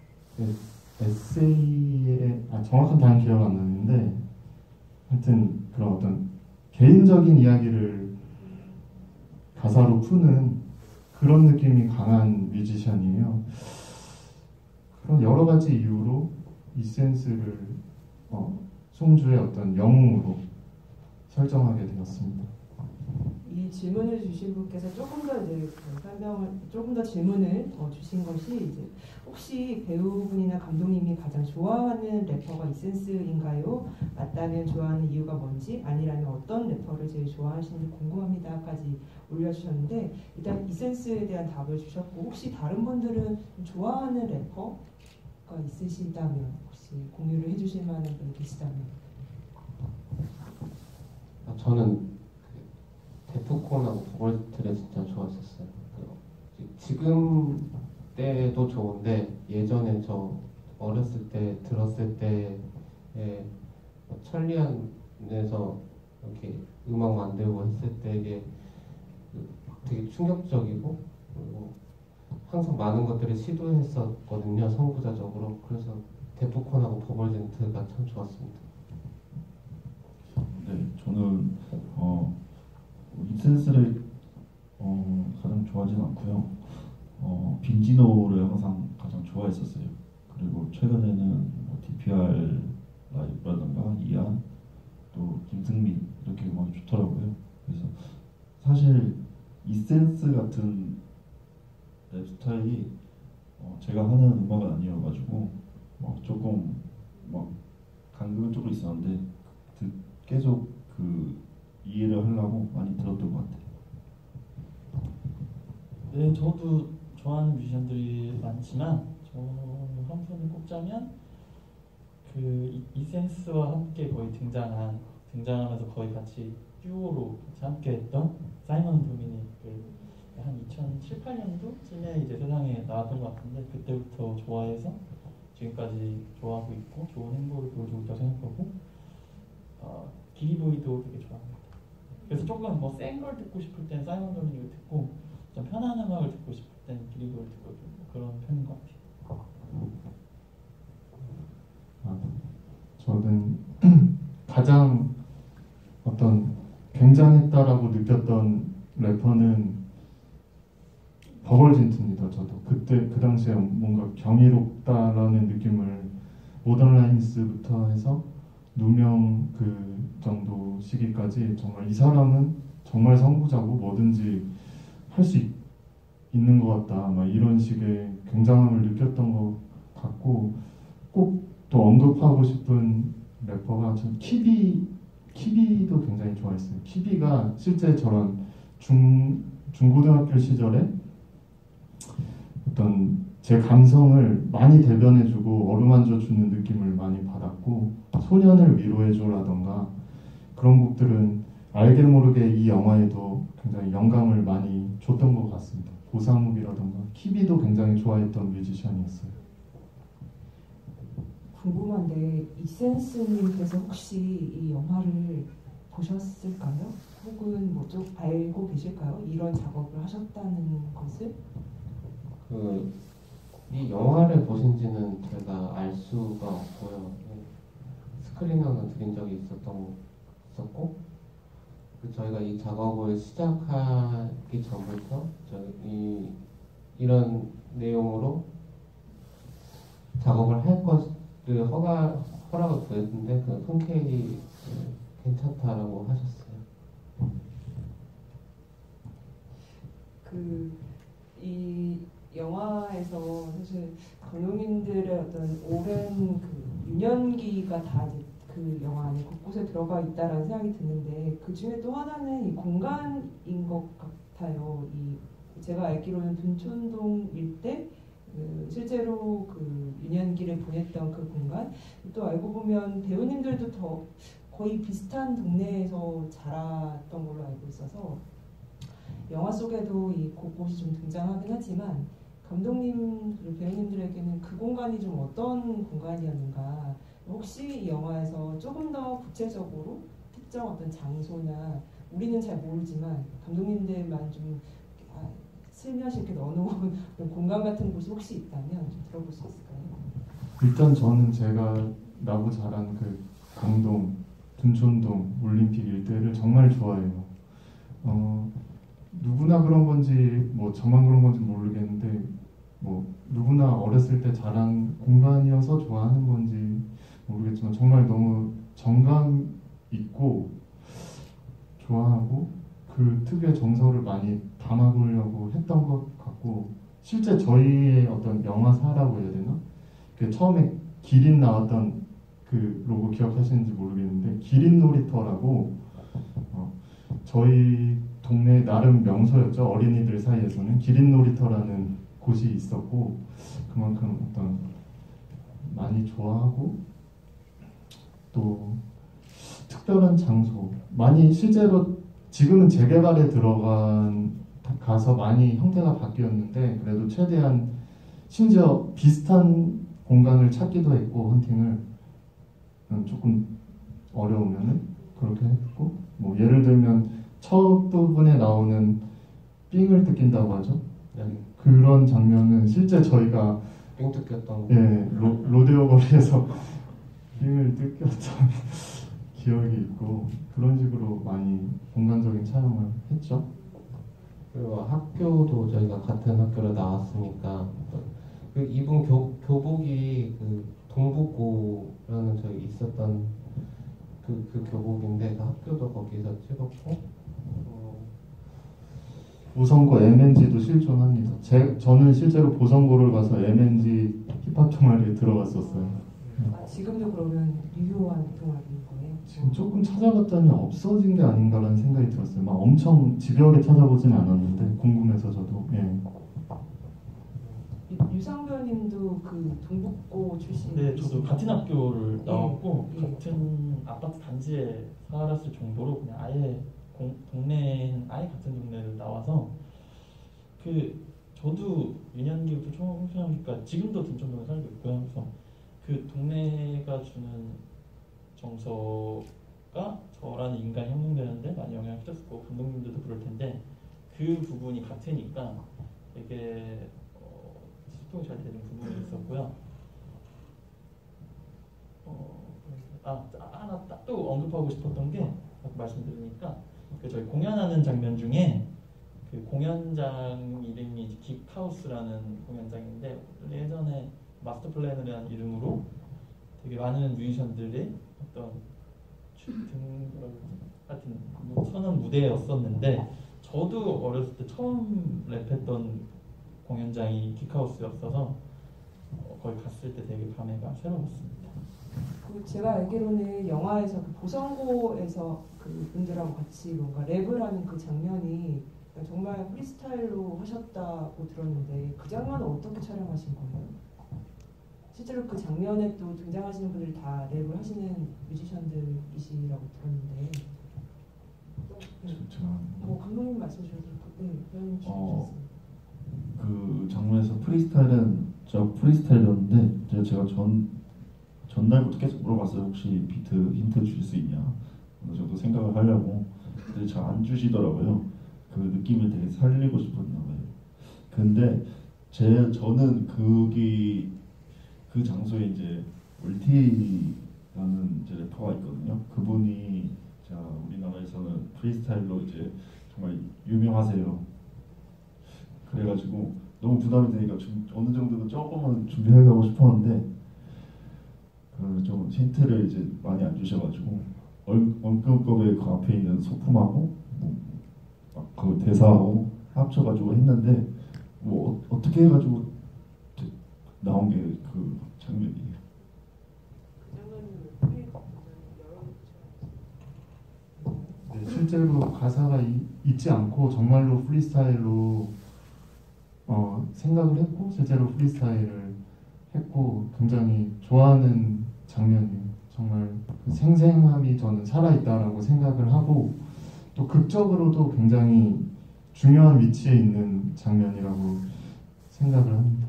B: 에세이의 아, 정확한 단어 기억 안 나는데, 하여튼 그런 어떤 개인적인 이야기를 가사로 푸는 그런 느낌이 강한 뮤지션이에요. 그런 여러 가지 이유로 이센스를 어, 송주의 어떤 영웅으로 설정하게 되었습니다.
A: 이 질문을 주신 분께서 조금 더 이제 그 설명을 조금 더 질문을 어, 주신 것이, 이제 혹시 배우분이나 감독님이 가장 좋아하는 래퍼가 이센스인가요? 맞다면 좋아하는 이유가 뭔지, 아니라면 어떤 래퍼를 제일 좋아하시는지 궁금합니다까지 올려주셨는데, 일단 이센스에 대한 답을 주셨고, 혹시 다른 분들은 좋아하는 래퍼가 있으시다면 혹시 공유를 해주실 만한 분이 계시다면.
C: 저는 데프콘하고 보컬트를 진짜 좋아했었어요. 지금 때도 좋은데 예전에 저 어렸을 때 들었을 때에 천리안에서 이렇게 음악 만들고 했을 때 이게 되게 충격적이고, 그리고 항상 많은 것들을 시도했었거든요, 선구자적으로. 그래서 데프콘하고 버벌젠트가 참 좋았습니다.
D: 네, 저는 어, 이센스를 어, 가장 좋아하진 않고요. 어, 빈지노를 항상 가장 좋아했었어요. 그리고 최근에는 뭐 디피알 라이브라든가 이안, 또 김승민 이렇게 음악이 좋더라고요. 그래서 사실 이센스 같은 랩 스타일이 어, 제가 하는 음악은 아니어가지고 막 조금 막 간극은 조금 있었는데 그, 계속 그 이해를 하려고 많이 들었던 것 같아요.
E: 네, 저도 좋아하는 뮤지션들이 많지만 저 한 분을 꼽자면 그 이- 이센스와 함께 거의 등장한 등장하면서 거의 같이 듀오로 같이 함께했던 사이먼 도미닉을 한 이천칠, 팔 년도쯤에 이제 세상에 나왔던 것 같은데, 그때부터 좋아해서 지금까지 좋아하고 있고 좋은 행보를 보여주고 있다고 생각하고, 어, 기리보이도 되게 좋아합니다. 그래서 조금 뭐 센 걸 듣고 싶을 땐 사이먼 도미닉을 듣고, 좀 편한 음악을 듣고 싶을 땐 기리보이를 듣고, 좀 그런 편인 것 같아요.
B: 아, 저는 가장 어떤 굉장했다라고 느꼈던 래퍼는 버벌진트입니다. 저도 그때 그 당시에 뭔가 경이롭다라는 느낌을 모던 라인스부터 해서 누명 그 정도 시기까지 정말 이 사람은 정말 선구자고 뭐든지 할 수 있는 것 같다, 막 이런 식의 굉장함을 느꼈던 것 같고, 꼭 또 언급하고 싶은 래퍼가 전 키비 키비도 굉장히 좋아했어요. 키비가 실제 저런 중 중고등학교 시절에 어떤 제 감성을 많이 대변해주고 어루만져주는 느낌을 많이 받았고, 소년을 위로해줘라던가 그런 곡들은 알게 모르게 이 영화에도 굉장히 영감을 많이 줬던 것 같습니다. 고상욱이라던가 키비도 굉장히 좋아했던 뮤지션이었어요.
A: 궁금한데 이센스님께서 혹시 이 영화를 보셨을까요? 혹은 뭐 좀 알고 계실까요? 이런 작업을 하셨다는 것을?
C: 그 이 영화를 보신지는 제가 알 수가 없고요. 스크린을 드린 적이 있었던 있었고, 그 저희가 이 작업을 시작하기 전부터 저희 이런 내용으로 작업을 할 것을 허가 허락을 구했는데, 그 흔쾌히 괜찮다라고 하셨어요.
A: 그 이 영화에서 사실 감독님들의 어떤 오랜 그 유년기가 다 이제 그 영화 안에 곳곳에 들어가 있다라는 생각이 드는데 그 중에 또 하나는 이 공간인 것 같아요. 이 제가 알기로는 둔촌동 일대 그 실제로 그 유년기를 보냈던 그 공간 또 알고 보면 배우님들도 더 거의 비슷한 동네에서 자랐던 걸로 알고 있어서 영화 속에도 이 곳곳이 좀 등장하긴 하지만 감독님 그리고 배우님들에게는 그 공간이 좀 어떤 공간이었는가 혹시 이 영화에서 조금 더 구체적으로 특정 어떤 장소나 우리는 잘 모르지만 감독님들만 좀 아, 슬며시 이렇게 넣어놓은 공간 같은 곳이 혹시 있다면 좀 들어볼 수 있을까요?
B: 일단 저는 제가 나고 자란 그 강동, 둔촌동, 올림픽 일대를 정말 좋아해요. 어, 누구나 그런 건지 뭐 저만 그런 건지 모르겠는데 뭐 누구나 어렸을 때 자란 공간이어서 좋아하는 건지 모르겠지만 정말 너무 정감 있고 좋아하고 그 특유의 정서를 많이 담아보려고 했던 것 같고 실제 저희의 어떤 영화사라고 해야 되나? 그 처음에 기린 나왔던 그 로고 기억하시는지 모르겠는데 기린 놀이터라고 어, 저희 동네 나름 명소였죠. 어린이들 사이에서는 기린 놀이터라는 곳이 있었고 그만큼 어떤 많이 좋아하고 또 특별한 장소 많이 실제로 지금은 재개발에 들어간 가서 많이 형태가 바뀌었는데 그래도 최대한 심지어 비슷한 공간을 찾기도 했고 헌팅을 조금 어려우면은 그렇게 했고 뭐 예를 들면 첫 부분에 나오는 삥을 뜯긴다고 하죠.
C: 네.
B: 그런 장면은 실제 저희가
C: 삥 뜯겼던
B: 예 로, 로데오 거리에서 삥을 뜯겼던 기억이 있고 그런 식으로 많이 공간적인 촬영을 했죠.
C: 그리고 학교도 저희가 같은 학교를 나왔으니까 그 입은 교, 교복이 그 동북고라는 저희 있었던 그, 그 교복인데 그 학교도 거기서 찍었고 어,
B: 보성고 엠엔지도 실존합니다. 제, 저는 실제로 보성고를 가서 엠엔지 힙합 동아리에 들어갔었어요.
A: 아, 지금도 그러면 유효한 동아리인 거예요?
B: 지금 조금 찾아봤더니 없어진 게 아닌가라는 생각이 들었어요. 막 엄청 집요하게 찾아보지는 않았는데 궁금해서 저도. 예.
A: 유- 유상변님도 그 동북고 출신.
E: 네, 저도 같은 학교를 나왔고
A: 예.
E: 같은 아파트 단지에 살았을 정도로 그냥 아예 공, 동네는 아예 같은 동네를 나와서 그 저도 유년기부터 청소년기까 지금도 둔촌동에 살고 있고요. 그래서 그 동네가 주는 정서가 저라는 인간이 형성되는데 많이 영향을 끼쳤고 감독님들도 그럴 텐데 그 부분이 같으니까 되게 어, 소통이 잘 되는 부분이 있었고요. 어, 아, 하나 딱 또 언급하고 싶었던 게 말씀드리니까 그 저희 공연하는 장면 중에 그 공연장 이름이 긱하우스라는 공연장인데 예전에 마스터 플래너라는 이름으로 되게 많은 뮤지션들의 어떤 등 하여튼 선한 무대였었는데 저도 어렸을 때 처음 랩했던 공연장이 긱하우스였어서 거기 갔을 때 되게 감회가 새로웠습니다.
A: 그 제가 알기로는 영화에서 그 보성고에서 그 분들하고 같이 뭔가 랩을 하는 그 장면이 정말 프리스타일로 하셨다고 들었는데 그 장면은 어떻게 촬영하신 거예요? 실제로 그 장면에 또 등장하시는 분들 다 랩을 하시는 뮤지션들이시라고 들었는데
D: 제가
A: 뭐 감독님 말씀 주셔도 네, 배우님
D: 어,
A: 주셨습니다.
D: 그 장면에서 프리스타일은 저 프리스타일이었는데 제가, 제가 전 전날부터 계속 물어봤어요. 혹시 비트 힌트 주실 수 있냐? 어느 정도 생각을 하려고. 근데 잘 안 주시더라고요. 그 느낌을 되게 살리고 싶었나 봐요. 근데 제 저는 거기 그 장소에 이제 올티라는 이제 래퍼가 있거든요. 그분이 자 우리나라에서는 프리스타일로 이제 정말 유명하세요. 그래가지고 너무 부담이 되니까 좀 어느 정도는 조금은 준비해가고 싶었는데 그 좀 힌트를 이제 많이 안 주셔가지고 원급급의 그 앞에 있는 소품하고 뭐 그 대사하고 합쳐가지고 했는데 뭐 어, 어떻게 해가지고 나온 게 그 장면이에요.
B: 네, 실제로 가사가 이, 있지 않고 정말로 프리스타일로 어, 생각을 했고 실제로 프리스타일을 했고 굉장히 좋아하는 장면이에요. 정말 그 생생함이 저는 살아있다라고 생각을 하고 또 극적으로도 굉장히 중요한 위치에 있는 장면이라고 생각을 합니다.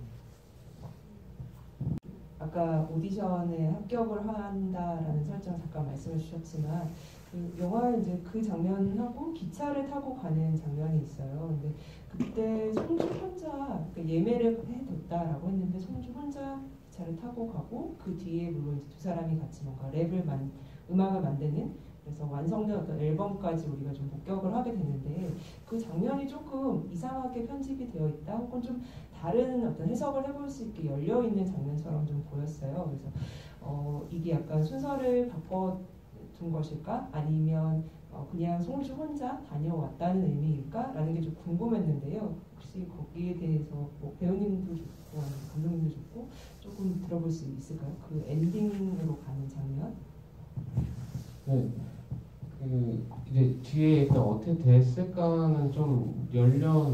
A: 아까 오디션에 합격을 한다라는 설정 잠깐 말씀해 주셨지만 그 영화에 이제 그 장면하고 기차를 타고 가는 장면이 있어요. 근데 그때 송주 혼자 그러니까 예매를 해뒀다라고 했는데 송주 혼자 기차를 타고 가고 그 뒤에 물론 이제 두 사람이 같이 뭔가 랩을 만 음악을 만드는 그래서 완성된 어떤 앨범까지 우리가 좀 목격을 하게 되는데 그 장면이 조금 이상하게 편집이 되어 있다 혹은 좀 다른 어떤 해석을 해볼 수 있게 열려 있는 장면처럼 좀 보였어요. 그래서 어, 이게 약간 순서를 바꿔둔 것일까 아니면 어, 그냥 송주 혼자 다녀왔다는 의미일까? 라는 게 좀 궁금했는데요. 혹시 거기에 대해서 뭐 배우님도 좋고 감독님도 좋고 조금 들어볼 수 있을까요? 그 엔딩으로 가는 장면?
C: 네, 그 이제 뒤에 그 어떻게 됐을까는 좀 열려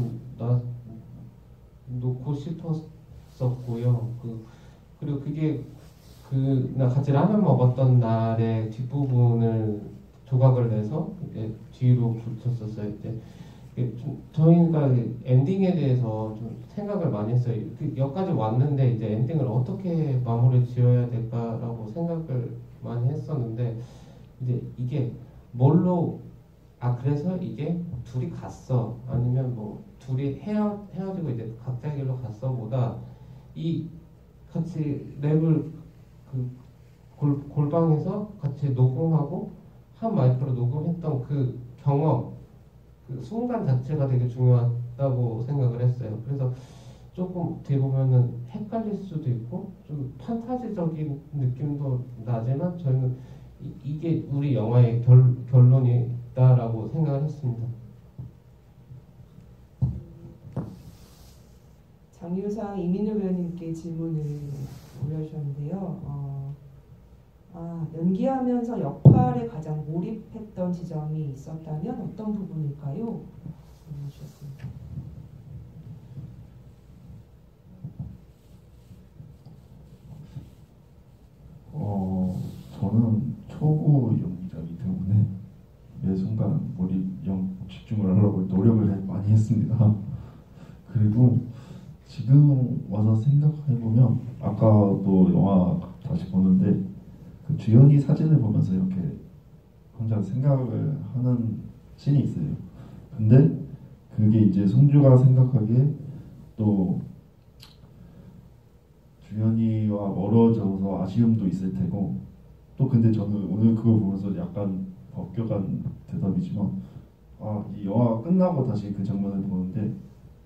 C: 놓고 싶었었고요. 그 그리고 그게 그 나 같이 라면 먹었던 날의 뒷부분을 조각을 내서 이제 뒤로 붙였었어요. 이제 좀 저희가 엔딩에 대해서 좀 생각을 많이 했어요. 그 여기까지 왔는데 이제 엔딩을 어떻게 마무리 지어야 될까라고 생각을 많이 했었는데 이제 이게 뭘로 아 그래서 이게 둘이 갔어 아니면 뭐 둘이 헤어 헤어지고 이제 각자의 길로 갔어보다 이 같이 랩을 그 골, 골방에서 같이 녹음하고 한 마이크로 녹음했던 그 경험 그 순간 자체가 되게 중요하다고 생각을 했어요. 그래서 조금 어떻게 보면은 헷갈릴 수도 있고 좀 판타지적인 느낌도 나지만 저희는 이, 이게 우리 영화의 결, 결론이다라고 생각을 했습니다.
A: 장유상 이민우 배우님께 질문을 올려주셨는데요. 어, 아, 연기하면서 역할에 가장 몰입했던 지점이 있었다면 어떤 부분일까요? 질문주셨습니다.
D: 어, 저는 초보 연기자이기 때문에 매 순간 몰입, 영, 집중을 하려고 노력을 많이 했습니다. 그리고 지금 와서 생각해보면 아까도 영화 다시 보는데 그 주연이 사진을 보면서 이렇게 혼자 생각을 하는 씬이 있어요. 근데 그게 이제 송주가 생각하기에 또 주연이와 멀어져서 아쉬움도 있을 테고 또 근데 저는 오늘 그걸 보면서 약간 벗겨간 대답이지만 아, 이 영화가 끝나고 다시 그 장면을 보는데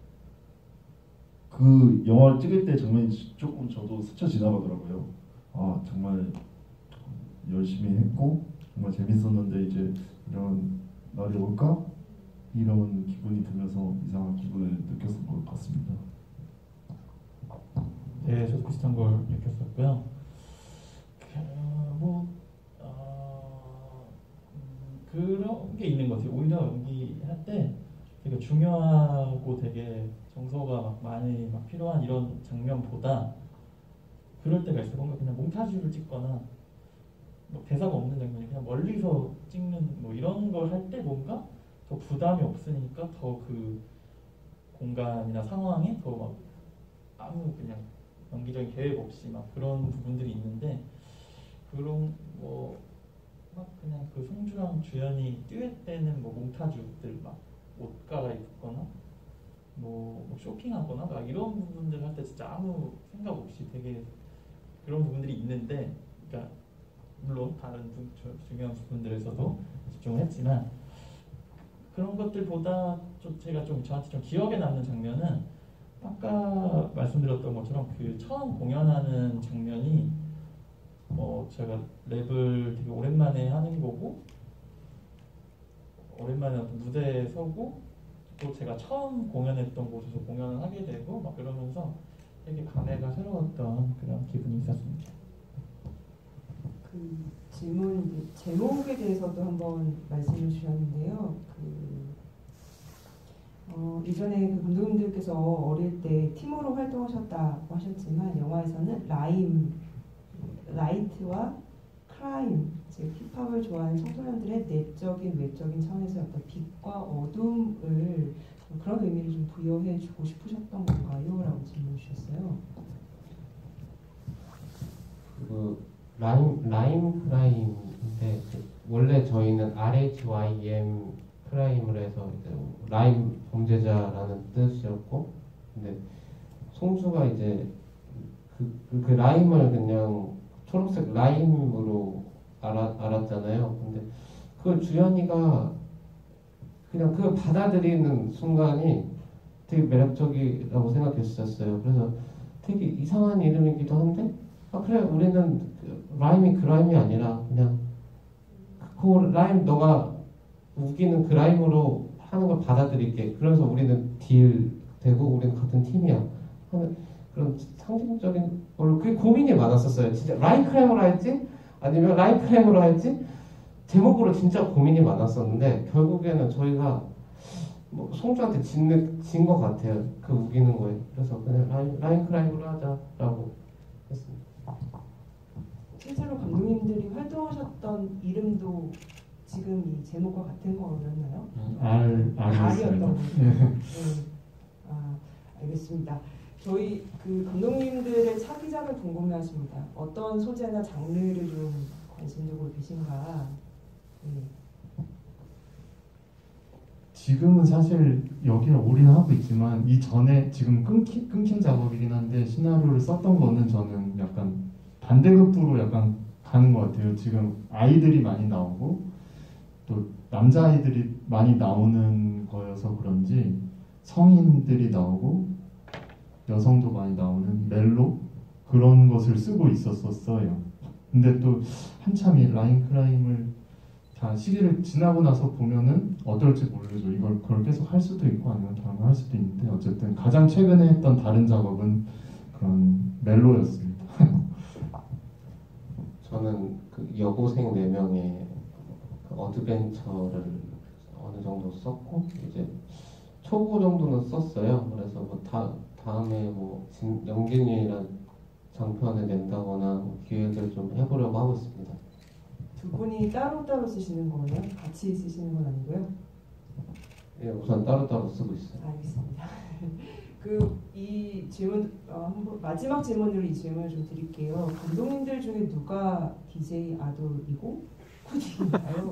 D: 그 영화를 찍을 때 장면이 조금 저도 스쳐 지나가더라고요. 아 정말 열심히 했고 정말 재밌었는데 이제 이런 날이 올까? 이런 기분이 들면서 이상한 기분을 느꼈던 것 같습니다.
E: 네, 저도 비슷한 걸 느꼈었고요. 그, 뭐 어, 음, 그런 게 있는 것 같아요. 오히려 연기할 때 되게 중요하고 되게 정서가 막 많이 막 필요한 이런 장면보다 그럴 때가 있어요. 뭔가 그냥 몽타주를 찍거나 뭐 대사가 없는 장면이 그냥 멀리서 찍는 뭐 이런 걸 할 때 뭔가 더 부담이 없으니까 더 그 공간이나 상황에 더 막 아무 그냥 연기적인 계획 없이 막 그런 부분들이 있는데 그런 뭐 막 그냥 그 송주랑 주연이 듀엣 때는 뭐 몽타주들 막 옷 갈아입거나 뭐, 뭐 쇼핑하거나 막 이런 부분들 할 때 진짜 아무 생각 없이 되게 그런 부분들이 있는데 그러니까 물론 다른 부, 중요한 부분들에서도 집중을 했지만 그런 것들보다 좀 제가 좀 저한테 좀 기억에 남는 장면은 아까 말씀드렸던 것처럼 그 처음 공연하는 장면이 뭐 제가 랩을 되게 오랜만에 하는 거고 오랜만에 어떤 무대에 서고 또 제가 처음 공연했던 곳에서 공연을 하게 되고 막 이러면서 되게 감회가 새로웠던 그런 기분이 있었습니다.
A: 그 질문 이제 제목에 대해서도 한번 말씀을 주셨는데요. 그 어, 이전에 그 감독님들께서 어릴 때 팀으로 활동하셨다고 하셨지만 영화에서는 라임, 라이트와 크라임, 즉 힙합을 좋아하는 청소년들의 내적인 외적인 차원에서 어떤 빛과 어둠을 그런 의미를 좀 부여해 주고 싶으셨던 건가요? 라고 질문 주셨어요.
C: 그 라임 라임 크라임인데 원래 저희는 알 에이치 와이 엠 크라임을 해서 이제 라임 범죄자라는 뜻이었고, 근데 송주가 이제 그, 그, 그 라임을 그냥 초록색 라임으로 알아, 알았잖아요. 근데 그걸 주연이가 그냥 그걸 받아들이는 순간이 되게 매력적이라고 생각했었어요. 그래서 되게 이상한 이름이기도 한데, 아 그래 우리는 라임이 그 라임이 아니라 그냥 그 라임 너가 우기는 그 라임으로 하는 걸 받아들일게. 그래서 우리는 딜 되고 우리는 같은 팀이야 하는 그런 상징적인 걸로 그게 고민이 많았었어요. 진짜 라임 크라임으로 할지 아니면 라임 크라임으로 할지 제목으로 진짜 고민이 많았었는데 결국에는 저희가 뭐 송주한테 진 것 같아요. 그 우기는 거에. 그래서 그냥 라임, 라임 크라임으로 하자라고 했습니다.
A: 실제로 감독님들이 활동하셨던 이름도 지금 이 제목과 같은 거였나요?
B: 알,
A: 알이었던
B: 알이었어요.
A: 거죠. 네. 아, 알겠습니다. 저희 그 감독님들의 차기작을 궁금해하십니다. 어떤 소재나 장르를 좀 관심적으로 계신가? 네.
B: 지금은 사실 여기에 올인하고 있지만 이전에 지금 끊기, 끊긴 작업이긴 한데 시나리오를 썼던 거는 저는 약간 반대급부로 약간 가는 것 같아요. 지금 아이들이 많이 나오고 또 남자아이들이 많이 나오는 거여서 그런지 성인들이 나오고 여성도 많이 나오는 멜로 그런 것을 쓰고 있었었어요. 근데 또 한참 이 라인 크라임을 다 시기를 지나고 나서 보면은 어떨지 모르죠. 이걸 그걸 계속 할 수도 있고 아니면 다른 걸 할 수도 있는데 어쨌든 가장 최근에 했던 다른 작업은 그런 멜로였습니다.
C: 저는 그 여고생 네 명의 그 어드벤처를 어느 정도 썼고 이제 초고 정도는 썼어요. 그래서 뭐 다, 다음에 뭐 진, 영진이란 장편을 낸다거나 뭐 기획을 좀 해보려고 하고 있습니다.
A: 두 분이 따로따로 쓰시는 거예요? 같이 쓰시는 건 아니고요?
C: 예, 우선 따로따로 쓰고 있어요.
A: 알겠습니다. 그 이 질문 어, 한번 마지막 질문으로 이 질문을 좀 드릴게요. 감독님들 중에 누가 디제이 아돌이고 쿠디인가요?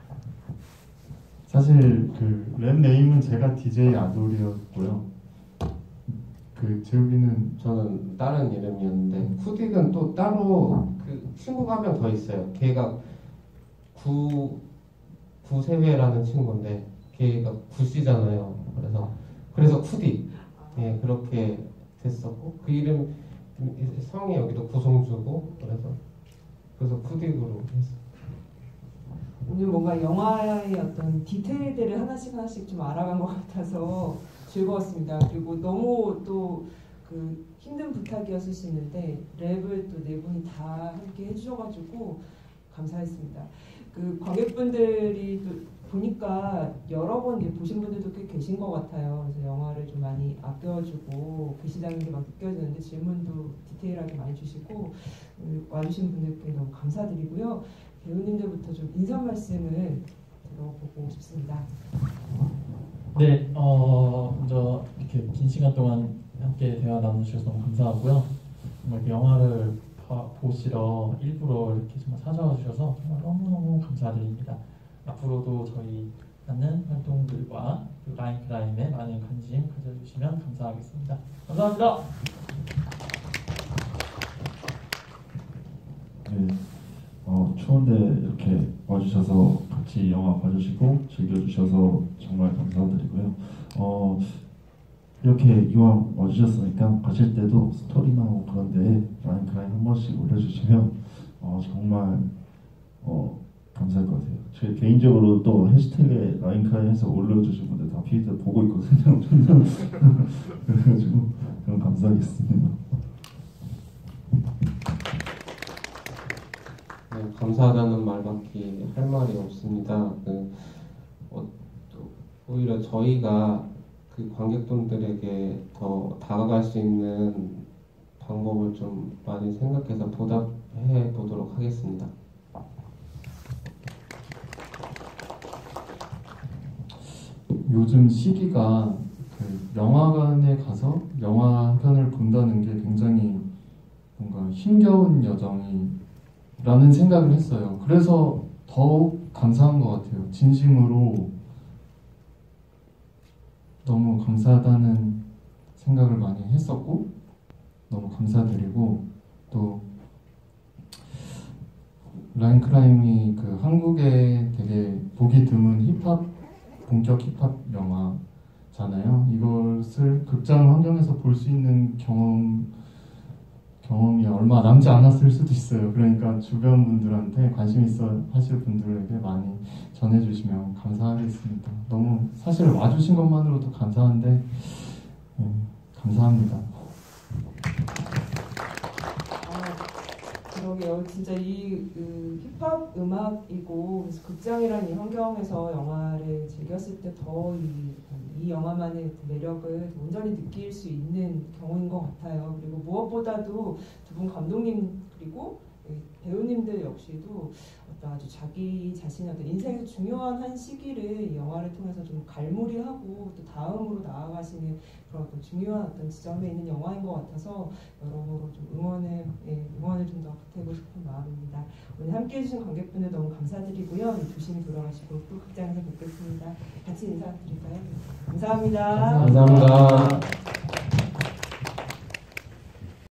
B: 사실 그 랩 네임은 제가 디제이 아돌이었고요. 그 재욱이는
C: 저는 다른 이름이었는데 쿠딕은 또 따로 그 친구가 한 명 더 있어요. 걔가 구 구세회라는 친구인데 걔가 구씨잖아요. 그래서 그래서 쿠딕. 예, 그렇게 됐었고 그 이름 성이 여기도 구성주고 그래서 그래서 쿠딕으로 했어요.
A: 오늘 뭔가 영화의 어떤 디테일들을 하나씩 하나씩 좀 알아간 것 같아서 즐거웠습니다. 그리고 너무 또 그 힘든 부탁이었을 수 있는데 랩을 또 네 분이 다 함께 해주셔가지고 감사했습니다. 그 관객분들이 또 보니까 여러 번 보신 분들도 꽤 계신 것 같아요. 그래서 영화를 좀 많이 아껴주고 계시다는 게 막 느껴지는데 질문도 디테일하게 많이 주시고 와주신 분들께 너무 감사드리고요. 배우님들부터 좀 인사 말씀을 들어보고 싶습니다.
E: 네, 어, 먼저 이렇게 긴 시간 동안 함께 대화 나눠주셔서 너무 감사하고요. 정말 영화를 봐, 보시러 일부러 이렇게 정말 찾아와 주셔서 정말 너무너무 감사드립니다. 앞으로도 저희 하는 활동들과 라인 크라임에 많은 관심 가져주시면 감사하겠습니다. 감사합니다.
D: 네, 어, 추운데 이렇게 와주셔서 같이 영화 봐주시고 즐겨주셔서 정말 감사드리고요. 어, 이렇게 이왕 와주셨으니까 가실 때도 스토리나 뭐 그런 데에 라인 크라임 한 번씩 올려주시면 어, 정말 어, 감사할 것 같아요. 제 개인적으로 또 해시태그에 라인크라임에서 올려주신 분들 다 피드 보고 있거든요. 그래가지고 그럼 감사하겠습니다.
C: 네, 감사하다는 말밖에 할 말이 없습니다. 그, 어, 또 오히려 저희가 그 관객분들에게 더 다가갈 수 있는 방법을 좀 많이 생각해서 보답해 보도록 하겠습니다.
B: 요즘 시기가 그 영화관에 가서 영화 한 편을 본다는 게 굉장히 뭔가 힘겨운 여정이라는 생각을 했어요. 그래서 더욱 감사한 것 같아요. 진심으로 너무 감사하다는 생각을 많이 했었고 너무 감사드리고 또 라인크라임이 그 한국에 되게 보기 드문 힙합 본격 힙합 영화잖아요. 이것을 극장 환경에서 볼 수 있는 경험 경험이 얼마 남지 않았을 수도 있어요. 그러니까 주변 분들한테 관심 있어 하실 분들에게 많이 전해주시면 감사하겠습니다. 너무 사실 와주신 것만으로도 감사한데 네, 감사합니다.
A: 그러게요. 진짜 이 그, 힙합 음악이고 그래서 극장이라는 이 환경에서 영화를 즐겼을 때 더 이 이 영화만의 매력을 온전히 느낄 수 있는 경우인 것 같아요. 그리고 무엇보다도 두 분 감독님 그리고 배우님들 역시도 어떤 아주 자기 자신의 어떤 인생에서 중요한 한 시기를 이 영화를 통해서 좀 갈무리하고 또 다음으로 나아가시는 그런 어떤 중요한 어떤 지점에 있는 영화인 것 같아서 여러모로 좀 응원을 예, 응원을 좀 더 보태고 싶은 마음입니다. 오늘 함께해 주신 관객분들 너무 감사드리고요. 조심히 돌아가시고 또 극장에서 뵙겠습니다. 같이 인사드릴까요? 감사합니다.
C: 감사합니다.